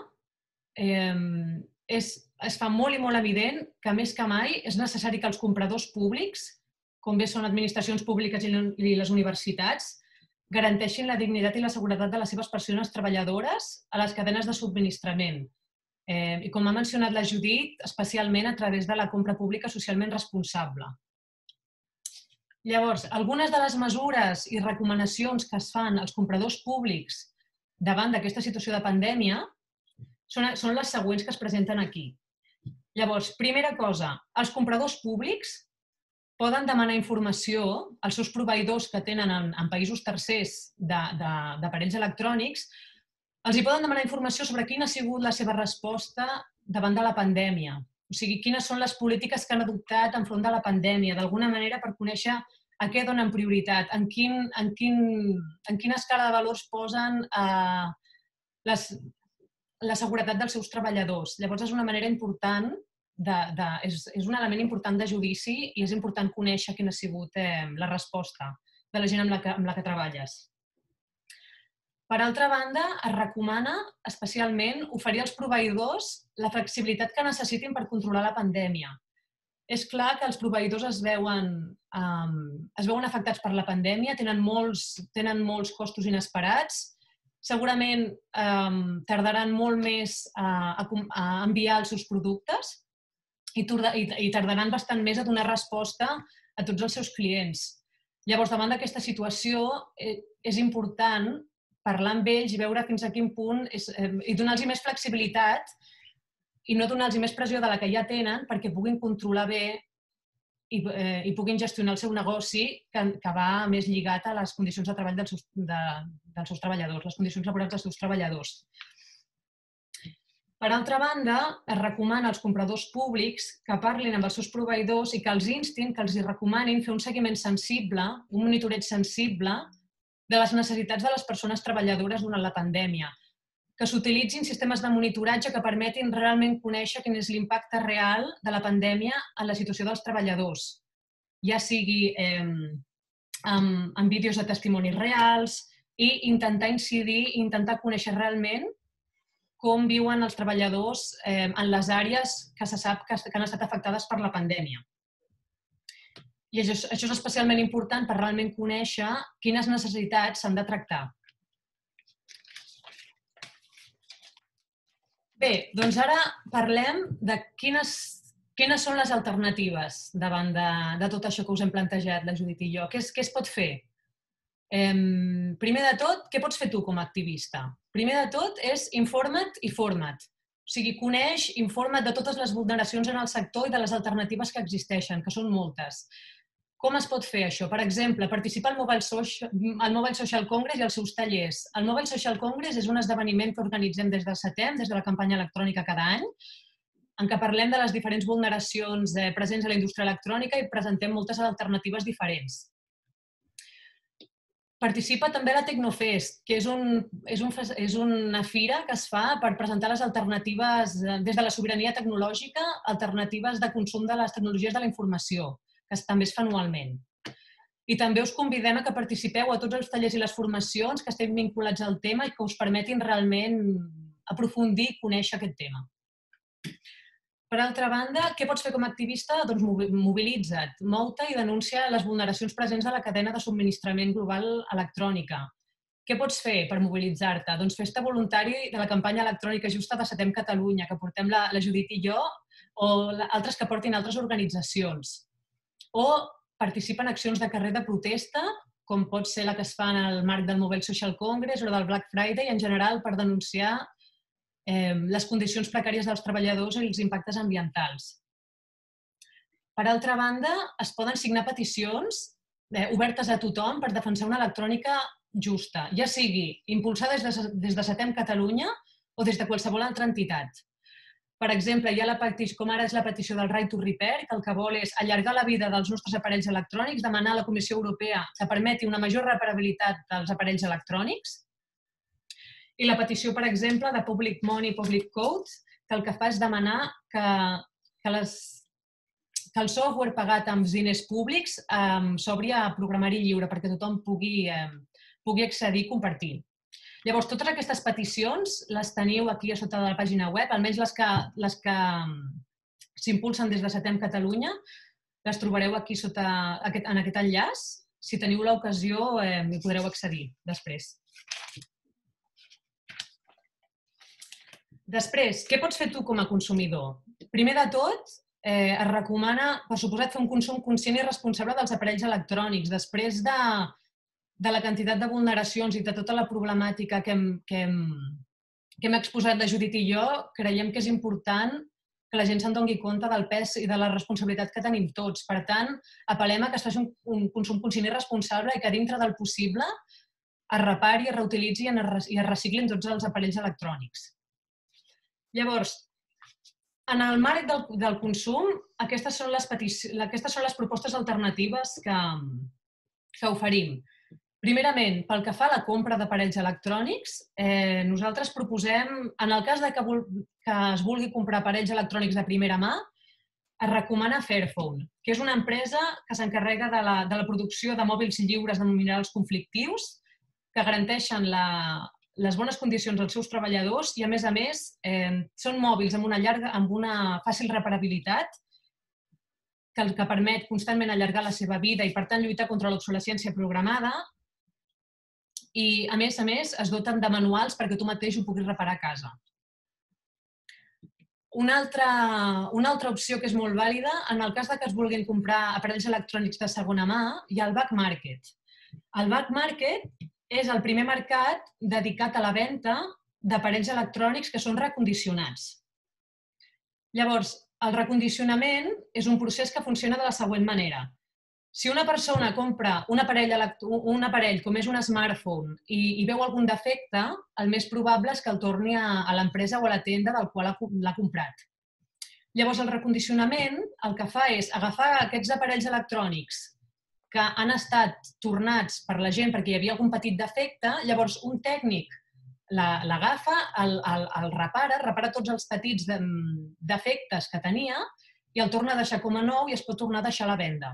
es fa molt i molt evident que més que mai és necessari que els compradors públics, com bé són administracions públiques i les universitats, garanteixin la dignitat i la seguretat de les seves persones treballadores a les cadenes de subministrament. I com ha mencionat la Judit, especialment a través de la compra pública socialment responsable. Llavors, algunes de les mesures i recomanacions que es fan als compradors públics davant d'aquesta situació de pandèmia són les següents que es presenten aquí. Llavors, primera cosa, els compradors públics poden demanar informació als seus proveïdors que tenen en països tercers d'aparells electrònics, els hi poden demanar informació sobre quina ha sigut la seva resposta davant de la pandèmia. O sigui, quines són les polítiques que han adoptat enfront de la pandèmia, d'alguna manera per conèixer a què donen prioritat, en quina escala de valors posen la seguretat dels seus treballadors. Llavors, és una manera important és un element important de judici i és important conèixer quina ha sigut la resposta de la gent amb la que treballes. Per altra banda, es recomana especialment oferir als proveïdors la flexibilitat que necessitin per controlar la pandèmia. És clar que els proveïdors es veuen afectats per la pandèmia, tenen molts costos inesperats, segurament tardaran molt més a enviar els seus productes i tardaran bastant més a donar resposta a tots els seus clients. Llavors, davant d'aquesta situació, és important parlar amb ells i veure fins a quin punt i donar-los més flexibilitat i no donar-los més pressió de la que ja tenen perquè puguin controlar bé i puguin gestionar el seu negoci que va més lligat a les condicions de treball dels seus treballadors, les condicions laborals dels seus treballadors. Per altra banda, es recomana als compradors públics que parlin amb els seus proveïdors i que els instin, que els recomanin fer un seguiment sensible, un monitoreig sensible de les necessitats de les persones treballadores durant la pandèmia, que s'utilitzin sistemes de monitoratge que permetin realment conèixer quin és l'impacte real de la pandèmia en la situació dels treballadors, ja sigui amb vídeos de testimonis reals i intentar incidir i intentar conèixer realment com viuen els treballadors en les àrees que se sap que han estat afectades per la pandèmia. I això és especialment important per realment conèixer quines necessitats s'han de tractar. Bé, doncs ara parlem de quines són les alternatives davant de tot això que us hem plantejat, la Judit i jo. Què es pot fer? Primer de tot, què pots fer tu com a activista? Primer de tot és informa't i forma't. O sigui, coneix, informa't de totes les vulneracions en el sector i de les alternatives que existeixen, que són moltes. Com es pot fer això? Per exemple, participar al Mobile Social Congress i als seus tallers. El Mobile Social Congress és un esdeveniment que organitzem des del setem, des de la campanya electrònica cada any, en què parlem de les diferents vulneracions presents a la indústria electrònica i presentem moltes alternatives diferents. Participa també a la Tecnofest, que és una fira que es fa per presentar les alternatives, des de la sobirania tecnològica, alternatives de consum de les tecnologies de la informació, que també es fa anualment. I també us convidem a que participeu a tots els tallers i les formacions que estem vinculats al tema i que us permetin realment aprofundir i conèixer aquest tema. Per altra banda, què pots fer com a activista? Doncs mobilitza't, mou-te i denuncia les vulneracions presents a la cadena de subministrament global electrònica. Què pots fer per mobilitzar-te? Doncs fes-te voluntari de la campanya electrònica justa de Setem Catalunya, que portem la Judit i jo, o altres que portin altres organitzacions. O participa en accions de carrer de protesta, com pot ser la que es fa en el marc del Mobile Social Congress o del Black Friday, en general per denunciar les condicions precàries dels treballadors i els impactes ambientals. Per altra banda, es poden signar peticions obertes a tothom per defensar una electrònica justa, ja sigui impulsada des de Setem Catalunya o des de qualsevol altra entitat. Per exemple, hi ha la petició, com ara és la petició del Right to Repair, que el que vol és allargar la vida dels nostres aparells electrònics, demanar a la Comissió Europea que permeti una major reparabilitat dels aparells electrònics. I la petició, per exemple, de Public Money, Public Codes, que el que fa és demanar que, que, les, que el software pagat amb diners públics eh, s'obri a programari lliure perquè tothom pugui, eh, pugui accedir i compartir. Llavors, totes aquestes peticions les teniu aquí a sota de la pàgina web, almenys les que, les que s'impulsen des de Setem Catalunya, les trobareu aquí sota, en aquest enllaç. Si teniu l'ocasió, eh, hi podreu accedir després. Després, què pots fer tu com a consumidor? Primer de tot, eh, es recomana, per suposat, fer un consum conscient i responsable dels aparells electrònics. Després de, de la quantitat de vulneracions i de tota la problemàtica que hem, que hem, que hem exposat la Judit i jo, creiem que és important que la gent se'n doni compte del pes i de la responsabilitat que tenim tots. Per tant, apel·lem a que es faci un, un consum conscient i responsable i que dintre del possible es repari, es reutilitzi i es reciclin tots els aparells electrònics. Llavors, en el marc del, del consum, aquestes són les, aquestes són les propostes alternatives que, que oferim. Primerament, pel que fa a la compra d'aparells electrònics, eh, nosaltres proposem, en el cas de que, que es vulgui comprar aparells electrònics de primera mà, es recomana Fairphone, que és una empresa que s'encarrega de, la, de la producció de mòbils lliures de minerals conflictius, que garanteixen la, les bones condicions als seus treballadors i, a més a més, eh, són mòbils amb una, llarga, amb una fàcil reparabilitat que, que permet constantment allargar la seva vida i, per tant, lluitar contra l'obsolescència programada i, a més a més, es doten de manuals perquè tu mateix ho puguis reparar a casa. Una altra, una altra opció que és molt vàlida, en el cas de que es vulguin comprar aparells electrònics de segona mà, hi ha el back market. El back market és el primer mercat dedicat a la venda d'aparells electrònics que són recondicionats. Llavors, el recondicionament és un procés que funciona de la següent manera. Si una persona compra un aparell, un aparell com és un smartphone i, i veu algun defecte, el més probable és que el torni a, a l'empresa o a la tenda del qual l'ha comprat. Llavors, el recondicionament el que fa és agafar aquests aparells electrònics que han estat tornats per la gent perquè hi havia algun petit defecte, llavors un tècnic l'agafa, el, el, el repara, repara tots els petits defectes que tenia i el torna a deixar com a nou i es pot tornar a deixar a la venda.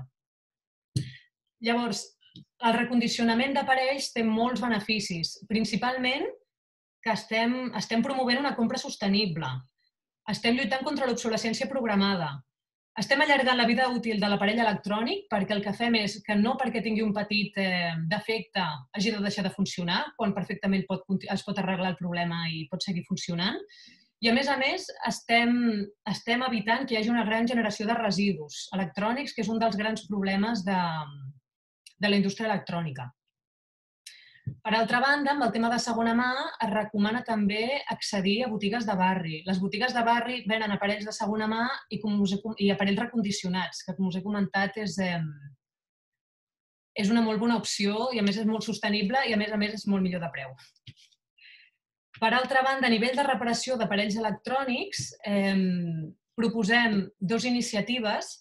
Llavors, el recondicionament d'aparells té molts beneficis, principalment que estem, estem promovent una compra sostenible, estem lluitant contra l'obsolescència programada, estem allargant la vida útil de l'aparell electrònic perquè el que fem és que no perquè tingui un petit eh, defecte hagi de deixar de funcionar, quan perfectament pot, es pot arreglar el problema i pot seguir funcionant. I, a més a més, estem, estem evitant que hi hagi una gran generació de residus electrònics, que és un dels grans problemes de, de la indústria electrònica. Per altra banda, amb el tema de segona mà, es recomana també accedir a botigues de barri. Les botigues de barri venen aparells de segona mà i, com us he, i aparells recondicionats, que, com us he comentat, és, eh, és una molt bona opció i, a més, és molt sostenible i, a més a més, és molt millor de preu. Per altra banda, a nivell de reparació d'aparells electrònics, eh, proposem dues iniciatives.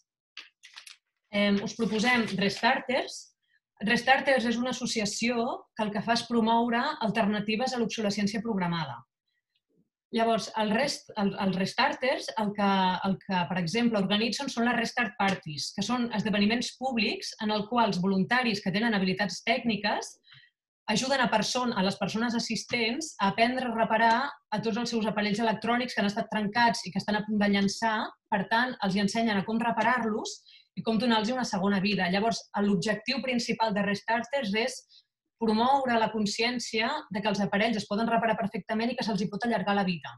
Eh, us proposem Restarters. Restarters és una associació que el que fa és promoure alternatives a l'obsolescència programada. Llavors, els rest, el, el Restarters, el que, el que, per exemple, organitzen són les Restart Parties, que són esdeveniments públics en els quals voluntaris que tenen habilitats tècniques ajuden a, person a les persones assistents a aprendre a reparar a tots els seus aparells electrònics que han estat trencats i que estan a punt de llançar. Per tant, els ensenyen a com reparar-los i com donar-los una segona vida. Llavors, l'objectiu principal de Restarters és promoure la consciència de que els aparells es poden reparar perfectament i que se'ls pot allargar la vida.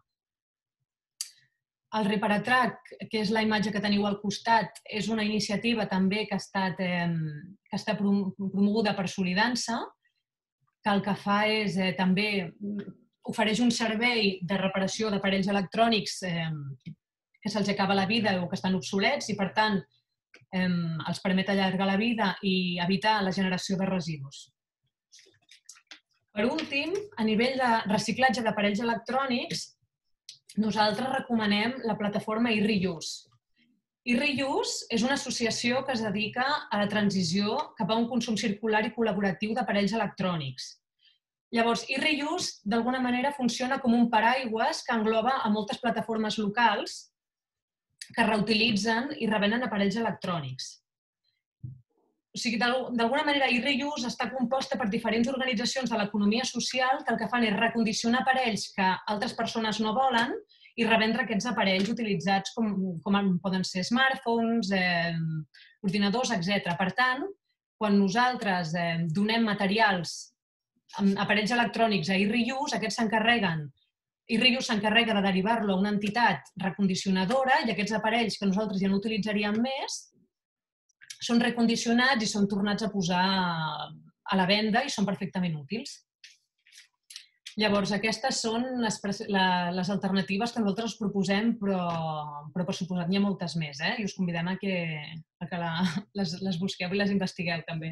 El Reparatrack, que és la imatge que teniu al costat, és una iniciativa també que ha estat, eh, que està promoguda per Solidança, que el que fa és eh, també ofereix un servei de reparació d'aparells electrònics eh, que se'ls acaba la vida o que estan obsolets i, per tant, eh, els permet allargar la vida i evitar la generació de residus. Per últim, a nivell de reciclatge d'aparells electrònics, nosaltres recomanem la plataforma iReuse. iReuse és una associació que es dedica a la transició cap a un consum circular i col·laboratiu d'aparells electrònics. Llavors, iReuse, d'alguna manera, funciona com un paraigües que engloba a moltes plataformes locals que reutilitzen i revenen aparells electrònics. O sigui, d'alguna manera, iReuse està composta per diferents organitzacions de l'economia social que el que fan és recondicionar aparells que altres persones no volen i revendre aquests aparells utilitzats com, com poden ser smartphones, eh, ordinadors, etcètera. Per tant, quan nosaltres eh, donem materials, aparells electrònics a iReuse, aquests s'encarreguen, iReuse s'encarrega de derivar-lo a una entitat recondicionadora i aquests aparells que nosaltres ja no utilitzaríem més són recondicionats i són tornats a posar a la venda i són perfectament útils. Llavors, aquestes són les, les alternatives que nosaltres us proposem, però, però per suposat n'hi ha moltes més, eh? I us convidem a que, a que la, les, les busqueu i les investigueu també.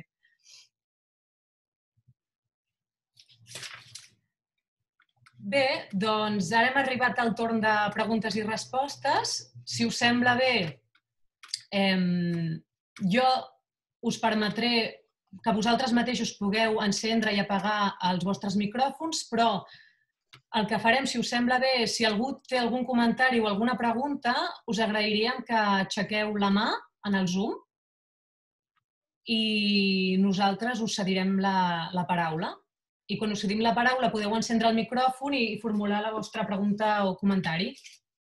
Bé, doncs ara hem arribat al torn de preguntes i respostes. Si us sembla bé, eh, jo us permetré que vosaltres mateixos pugueu encendre i apagar els vostres micròfons, però el que farem, si us sembla bé, si algú té algun comentari o alguna pregunta, us agrairíem que aixequeu la mà en el Zoom i nosaltres us cedirem la, la paraula. I quan us cedim la paraula podeu encendre el micròfon i formular la vostra pregunta o comentari.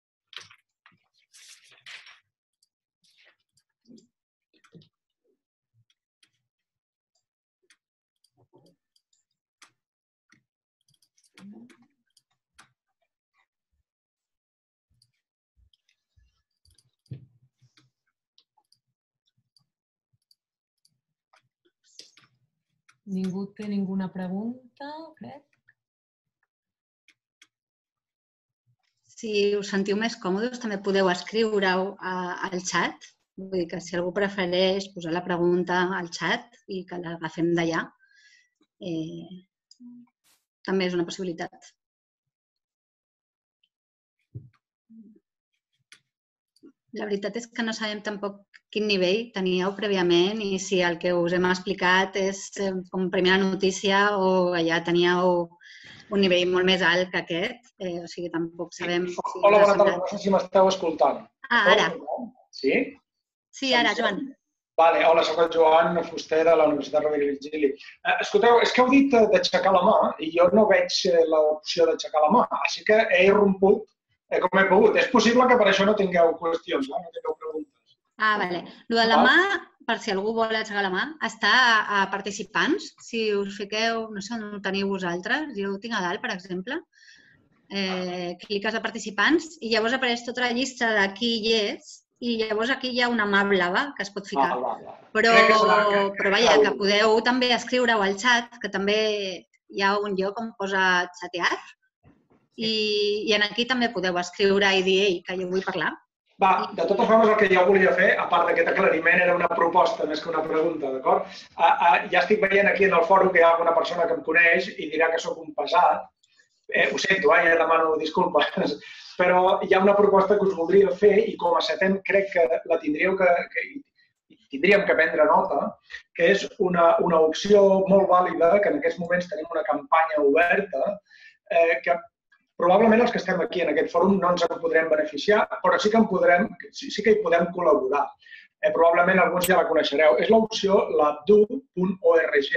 Ningú té ninguna pregunta, crec? Si us sentiu més còmodes, també podeu escriure-ho al xat. Vull dir que si algú prefereix posar la pregunta al xat i que l'agafem d'allà, eh, també és una possibilitat. La veritat és que no sabem tampoc quin nivell teníeu prèviament i si el que us hem explicat és com primera notícia o ja teníeu un nivell molt més alt que aquest. O sigui, tampoc sabem... Hola, bona tarda. No sé si m'esteu escoltant. Ah, ara. Sí? Sí, ara, Joan. Vale, hola, soc el Joan Fuster de la Universitat Rovira i Virgili. Escolteu, és que heu dit d'aixecar la mà i jo no veig l'opció d'aixecar la mà, així que he irromput com he pogut. És possible que per això no tingueu qüestions, no tingueu preguntes. Ah, vale. Lo de la mà, per si algú vol aixecar la mà, està a participants. Si us fiqueu, no sé on ho teniu vosaltres, jo ho tinc a dalt, per exemple. Cliques a participants i llavors apareix tota la llista de qui hi és i llavors aquí hi ha una mà blava que es pot ficar. Però, vaja, que podeu també escriure-ho al xat, que també hi ha un lloc on posa xatear i aquí també podeu escriure i dir, ei, que jo vull parlar. Va, de totes formes, el que jo volia fer, a part d'aquest aclariment, era una proposta més que una pregunta, d'acord? Ja estic veient aquí en el fòrum que hi ha alguna persona que em coneix i dirà que sóc un pesat. Ho sento, ja demano disculpes. Però hi ha una proposta que us voldria fer i com a setem crec que la tindríeu que tindríem que prendre nota, que és una opció molt vàlida, que en aquests moments tenim una campanya oberta, que probablement els que estem aquí en aquest fòrum no ens en podrem beneficiar, però sí que en podrem, sí que hi podem col·laborar. Probablement alguns ja la coneixereu. És l'opció labdu punt org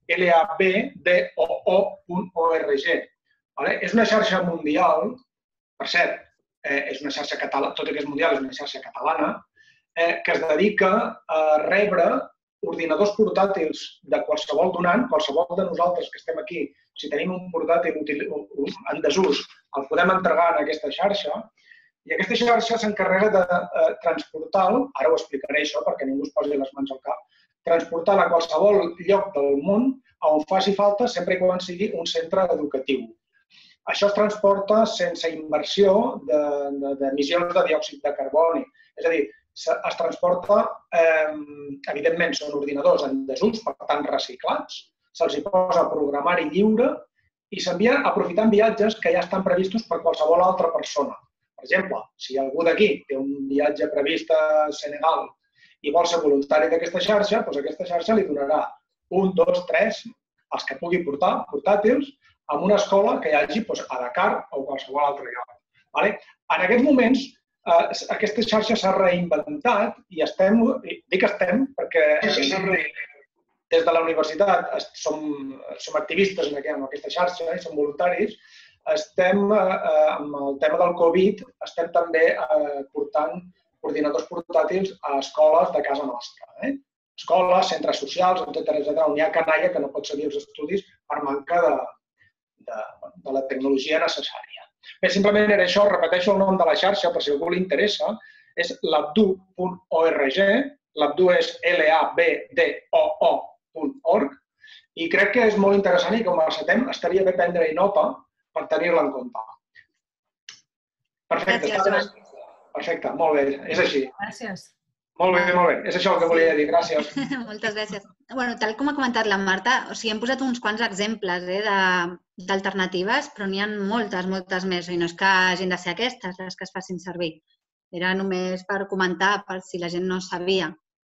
L A B D O O punt org. És una xarxa mundial, per cert, és una xarxa catalana, tot i que és mundial, és una xarxa catalana, que es dedica a rebre ordinadors portàtils de qualsevol donant, qualsevol de nosaltres que estem aquí, si tenim un portàtil en desús, el podem entregar en aquesta xarxa, i aquesta xarxa s'encarrega de transportar-lo, ara ho explicaré això perquè ningú es posi les mans al cap, transportar-lo a qualsevol lloc del món on faci falta sempre i quan sigui un centre educatiu. Això es transporta sense inversió d'emissions de diòxid de carboni, és a dir, es transporta, evidentment són ordinadors en desús, per tant reciclats, se'ls hi posa programari lliure i s'envien aprofitant viatges que ja estan previstos per qualsevol altra persona. Per exemple, si algú d'aquí té un viatge previst a Senegal i vol ser voluntari d'aquesta xarxa, doncs aquesta xarxa li donarà un, dos, tres, els que pugui portar, portàtils, a una escola que hi hagi a Dakar o qualsevol altre lloc. En aquests moments, aquesta xarxa s'ha reinventat i estem, dic estem perquè des de la universitat som activistes en aquesta xarxa i som voluntaris, estem, amb el tema del Covid, estem també portant ordinadors portàtils a escoles de casa nostra. Escoles, centres socials, etcètera, on hi ha canalla que no pot seguir els estudis per manca de la tecnologia necessària. Bé, simplement era això, repeteixo el nom de la xarxa per si a algú li interessa, és labdu punt org, labdu és L A B D O O punt org, i crec que és molt interessant i com a setem estaria bé prendre-hi nota per tenir-la en compte. Perfecte, perfecte, molt bé, és així. Gràcies. Molt bé, molt bé, és això el que volia dir, gràcies. Moltes gràcies. Bueno, tal com ha comentat la Marta, o sigui, hem posat uns quants exemples d'alternatives, però n'hi ha moltes, moltes més, i no és que hagin de ser aquestes les que es facin servir. Era només per comentar, per si la gent no sabia.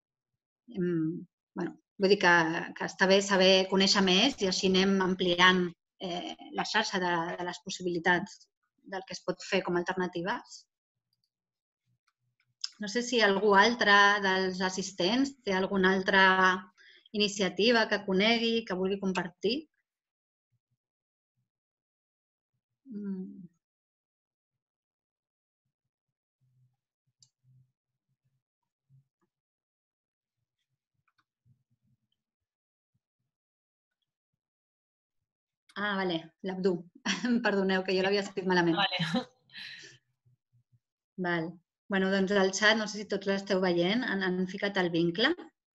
Vull dir que està bé saber conèixer més i així anem ampliant la xarxa de les possibilitats del que es pot fer com a alternatives. No sé si algú altre dels assistents té alguna altra iniciativa que conegui, que vulgui compartir. Ah, vale, l'Abdu. Perdoneu, que jo l'havia escrit malament. Val. Bueno, doncs al xat, no sé si tots l'esteu veient, han ficat el vincle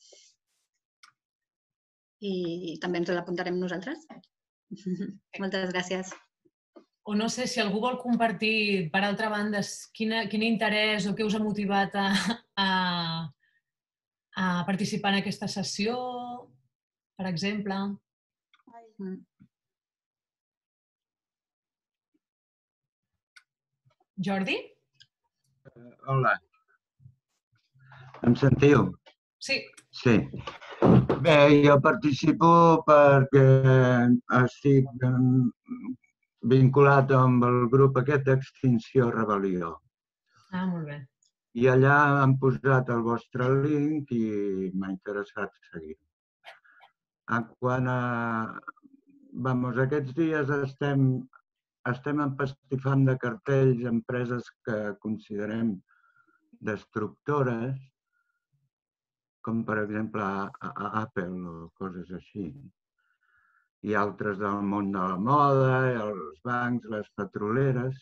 i també ens l'apuntarem nosaltres. Moltes gràcies. O no sé si algú vol compartir, per altra banda, quin interès o què us ha motivat a participar en aquesta sessió, per exemple. Jordi? Hola. Em sentiu? Sí. Sí. Bé, jo participo perquè estic vinculat amb el grup aquest d'Extinció Rebel·lió. Ah, molt bé. I allà han posat el vostre link i m'ha interessat seguir-ho. Quant a... Vamos, aquests dies estem estem empastifant de cartells empreses que considerem destructores, com per exemple Apple o coses així, i altres del món de la moda, els bancs, les petroleres,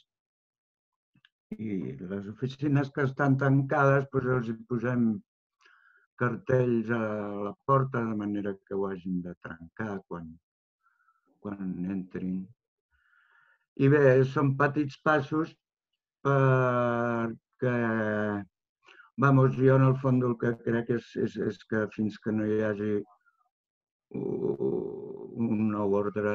i les oficines que estan tancades, doncs els hi posem cartells a la porta de manera que ho hagin de trencar quan entrin. I bé, són petits passos perquè, vamos, jo en el fons el que crec és que fins que no hi hagi un nou ordre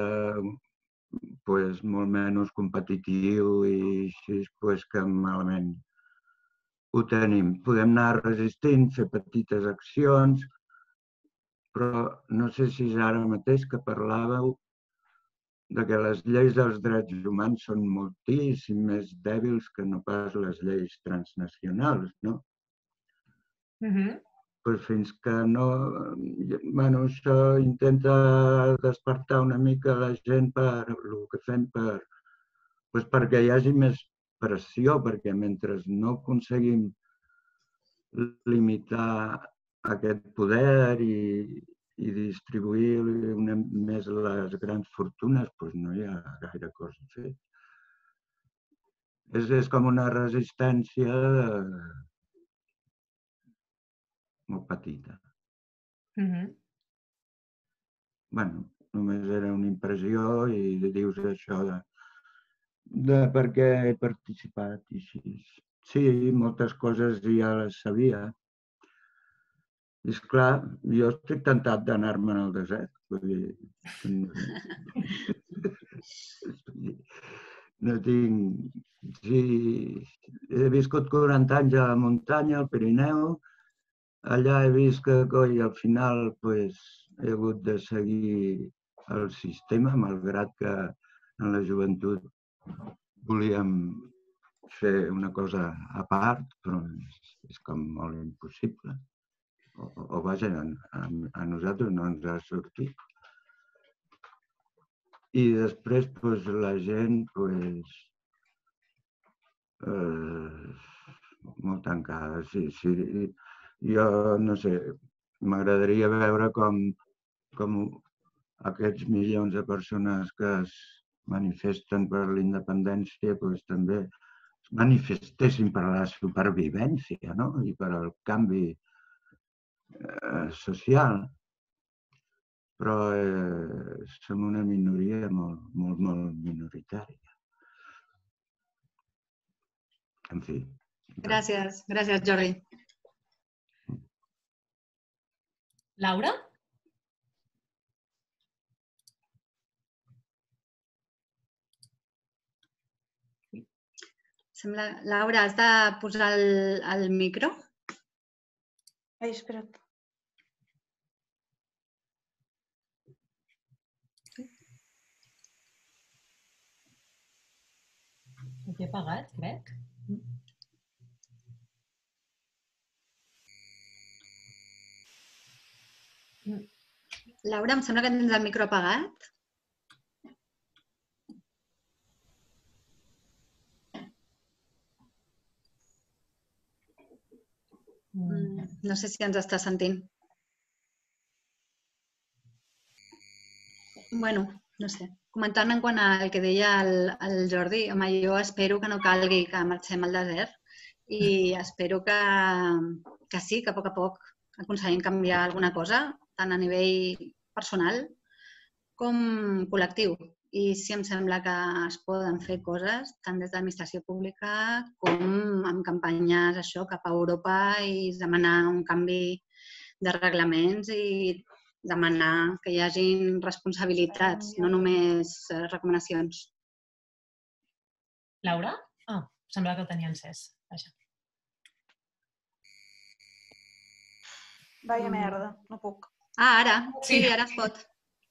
molt menys competitiu i així, que malament ho tenim. Podem anar resistint, fer petites accions, però no sé si és ara mateix que parlàveu que les lleis dels drets humans són moltíssim més dèbils que no pas les lleis transnacionals, no? fins que no... Bueno, això intenta despertar una mica la gent per el que fem perquè hi hagi més pressió, perquè mentre no aconseguim limitar aquest poder i distribuir més les grans fortunes, doncs no hi ha gaire cosa a fer. És com una resistència molt petita. Bueno, només era una impressió i dius això de per què he participat i així. Sí, moltes coses ja les sabia. I esclar, jo estic tentat d'anar-me'n al desert. No tinc... Sí, he viscut quaranta anys a la muntanya, al Pirineu. Allà he vist que al final he hagut de seguir el sistema, malgrat que en la joventut volíem fer una cosa a part, però és com molt impossible. O vaja, a nosaltres no ens ha sortit. I després la gent molt tancada. Jo no sé, m'agradaria veure com aquests milions de persones que es manifesten per la independència també es manifestessin per la supervivència i per al canvi social. Però som una minoria molt, molt minoritària. En fi. Gràcies, gràcies, Jordi. Laura? Laura, has de posar el micro? Ai, espera't. Ho he apagat, crec. Laura, em sembla que tens el micro apagat. No sé si ens està sentint. Bueno, no sé. Comentant en quant al que deia el Jordi, home, jo espero que no calgui que marxem al desert i espero que sí, que a poc a poc aconseguim canviar alguna cosa, tant a nivell personal com col·lectiu. I sí em sembla que es poden fer coses tant des de l'administració pública com amb campanyes cap a Europa i demanar un canvi de reglaments i demanar que hi hagin responsabilitats, no només recomanacions. Laura? Ah, semblava que el tenia encès. Vaja. Vaya merda, no puc. Ah, ara. Sí, ara es pot.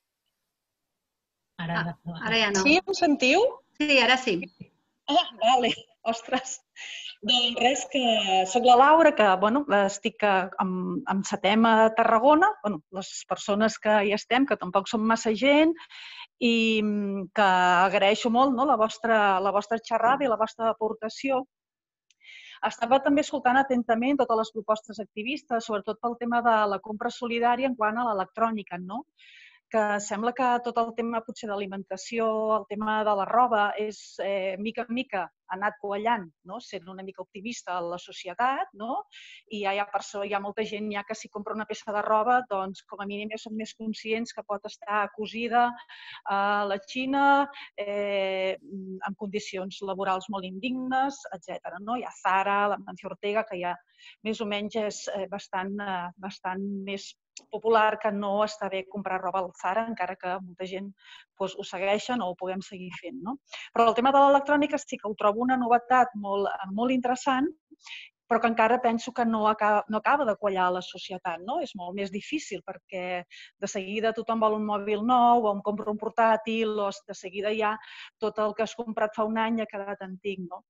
Ara ja no. Sí, em sentiu? Sí, ara sí. Ah, vale. Ostres. Doncs res, que soc la Laura, que estic amb Setem a Tarragona, les persones que hi estem, que tampoc som massa gent, i que agraeixo molt la vostra xerrada i la vostra aportació. Estava també escoltant atentament totes les propostes activistes, sobretot pel tema de la compra solidària en quant a l'electrònica, no? Que sembla que tot el tema potser d'alimentació, el tema de la roba, és mica en mica ha anat quallant, sent una mica optimista a la societat, i hi ha molta gent que si compra una peça de roba, doncs com a mínim ja són més conscients que pot estar cosida a la Xina, en condicions laborals molt indignes, etcètera. Hi ha Zara, l'Amancio Ortega, que ja més o menys és bastant més popular que no està bé comprar roba al Zara, encara que molta gent ho segueixen o ho puguem seguir fent. Però el tema de l'electrònica sí que ho trobo una novetat molt interessant, però que encara penso que no acaba de quallar a la societat. És molt més difícil perquè de seguida tothom vol un mòbil nou o em compro un portàtil o de seguida ja tot el que has comprat fa un any ha quedat antic.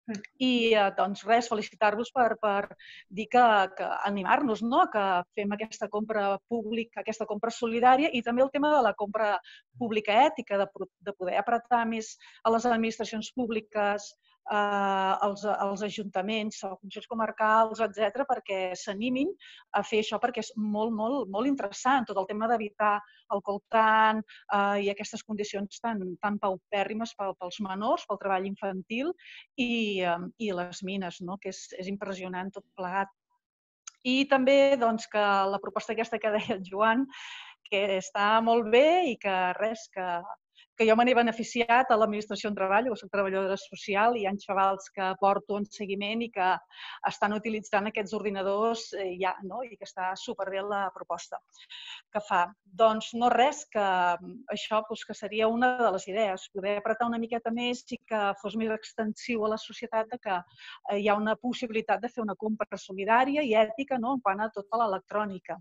I doncs res, felicitar-vos per dir que animar-nos que fem aquesta compra pública, aquesta compra solidària i també el tema de la compra pública ètica, de poder apretar més a les administracions públiques, als ajuntaments, als consells comarcals, etcètera, perquè s'animin a fer això, perquè és molt, molt, molt interessant, tot el tema d'evitar el coltant i aquestes condicions tan paupèrrimes pels menors, pel treball infantil i les mines, que és impressionant tot plegat. I també que la proposta aquesta que deia el Joan, que està molt bé i que res, que que jo me n'he beneficiat a l'Administració on treballo, soc treballadora social i hi ha xavals que porto en seguiment i que estan utilitzant aquests ordinadors ja, i que està superbé la proposta que fa. Doncs no res, que això que seria una de les idees, poder apretar una miqueta més i que fos més extensiu a la societat que hi ha una possibilitat de fer una compra solidària i ètica en quant a tota l'electrònica.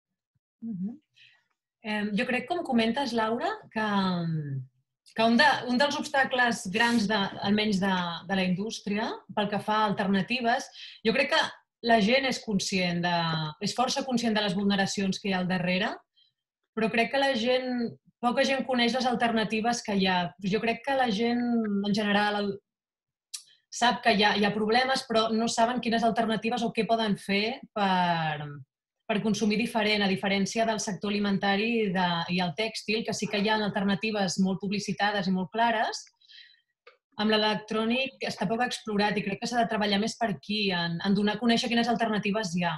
Jo crec, com comentes, Laura, que un dels obstacles grans, almenys de la indústria, pel que fa a alternatives, jo crec que la gent és conscient, és força conscient de les vulneracions que hi ha al darrere, però crec que la gent, poca gent coneix les alternatives que hi ha. Jo crec que la gent, en general, sap que hi ha problemes, però no saben quines alternatives o què poden fer per... per consumir diferent, a diferència del sector alimentari i el tèxtil, que sí que hi ha alternatives molt publicitades i molt clares. Amb l'electrònic està poc explorat i crec que s'ha de treballar més per aquí, en donar a conèixer quines alternatives hi ha.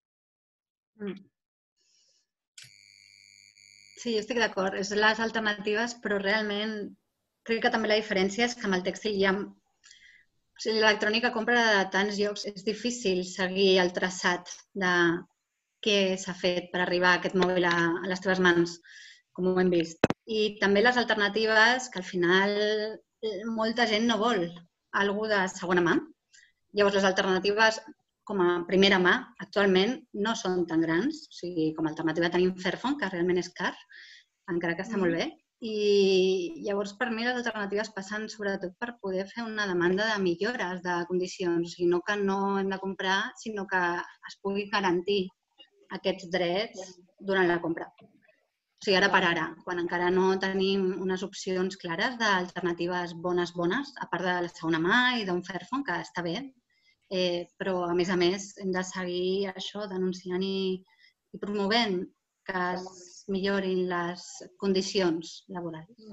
Sí, jo estic d'acord. És les alternatives, però realment crec que també la diferència és que amb el tèxtil hi ha... L'electrònica compra de tants llocs, és difícil seguir el traçat de què s'ha fet per arribar aquest mòbil a les teves mans, com ho hem vist. I també les alternatives, que al final molta gent no vol algú de segona mà. Llavors, les alternatives com a primera mà actualment no són tan grans. O sigui, com a alternativa tenim Fairphone, que realment és car, encara que està molt bé. I llavors, per mi, les alternatives passen sobretot per poder fer una demanda de millores de condicions. O sigui, no que no hem de comprar, sinó que es pugui garantir aquests drets durant la compra. O sigui, ara per ara, quan encara no tenim unes opcions clares d'alternatives bones, bones, a part de la segona mà i d'un Fairphone, que està bé, però, a més a més, hem de seguir això, denunciant i promovent que es millorin les condicions laborals.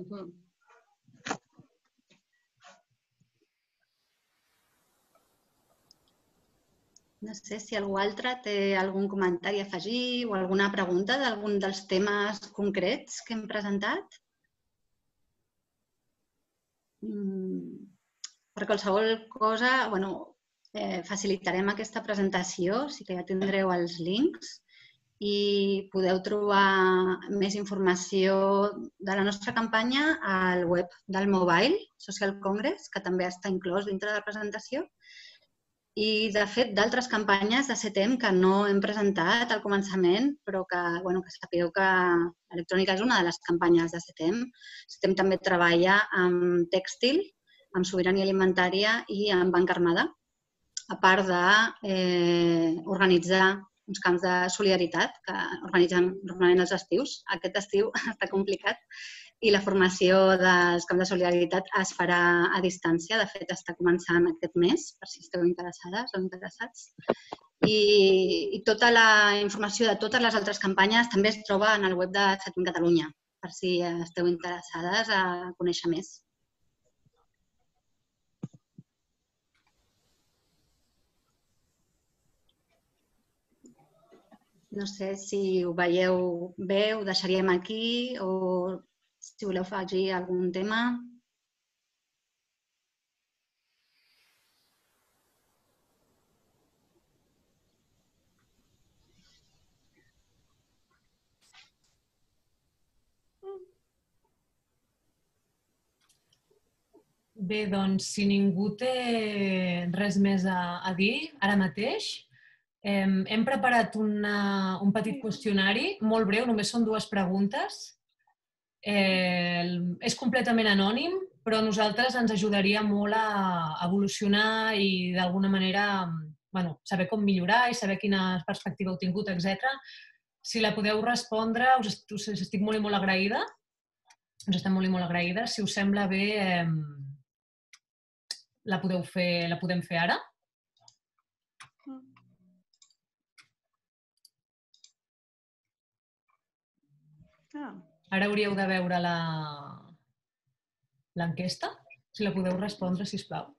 No sé si algú altre té algun comentari a afegir o alguna pregunta d'algun dels temes concrets que hem presentat. Per qualsevol cosa, facilitarem aquesta presentació, sí que ja tindreu els links i podeu trobar més informació de la nostra campanya al web del Mobile Social Congress, que també està inclòs dintre de la presentació. I, de fet, d'altres campanyes de C T E M que no hem presentat al començament, però que sapigueu que l'electrònica és una de les campanyes de C T E M. C T E M també treballa amb tèxtil, amb sobirania alimentària i amb banca armada, a part d'organitzar uns camps de solidaritat que organitzen normalment els estius. Aquest estiu està complicat i la formació dels camps de solidaritat es farà a distància. De fet, està començant aquest mes, per si esteu interessades o interessats. I tota la informació de totes les altres campanyes també es troba en el web de C T E M Catalunya, per si esteu interessades a conèixer més. No sé si ho veieu bé, ho deixaríem aquí o si voleu afegir algun tema. Bé, doncs, si ningú té res més a dir ara mateix, hem preparat un petit qüestionari, molt breu, només són dues preguntes. És completament anònim, però a nosaltres ens ajudaria molt a evolucionar i d'alguna manera saber com millorar i saber quina perspectiva heu tingut, etcètera. Si la podeu respondre, us estic molt i molt agraïda. Us estem molt i molt agraïdes. Si us sembla bé, la podem fer ara. Ara hauríeu de veure l'enquesta. Si la podeu respondre, sisplau.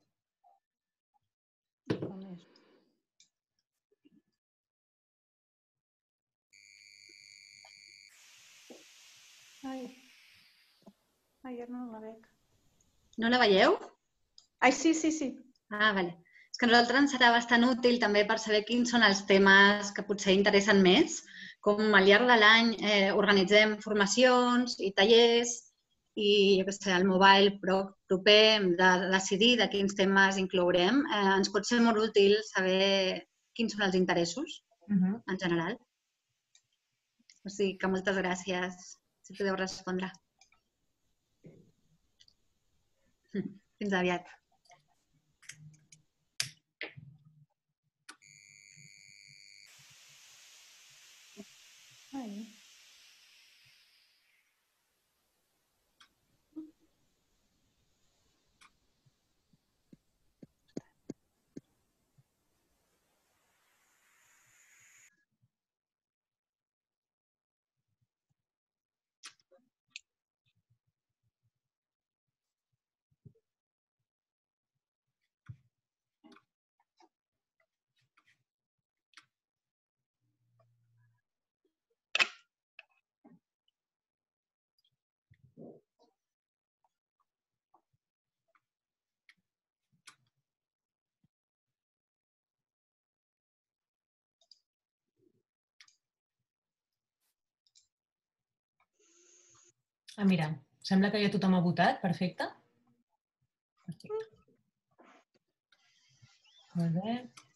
Ai, ai, ara no la veig. No la veieu? Ai, sí, sí, sí. Ah, vale. És que a nosaltres ens serà bastant útil també per saber quins són els temes que potser interessen més. Com al llarg de l'any organitzem formacions i tallers i el mobile proper hem de decidir de quins temes inclourem. Ens pot ser molt útil saber quins són els interessos en general. O sigui que moltes gràcies, si podeu respondre. Fins aviat. Ai. Ah, mira, sembla que ja tothom ha votat. Perfecte. Molt bé.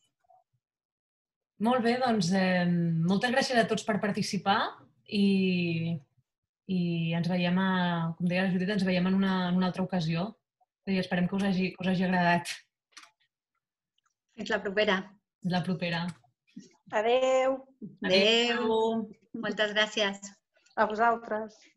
Molt bé, doncs moltes gràcies a tots per participar i ens veiem, com deia la Judit, ens veiem en una altra ocasió. I esperem que us hagi agradat. Fins la propera. Fins la propera. Adéu. Adéu. Moltes gràcies. A vosaltres.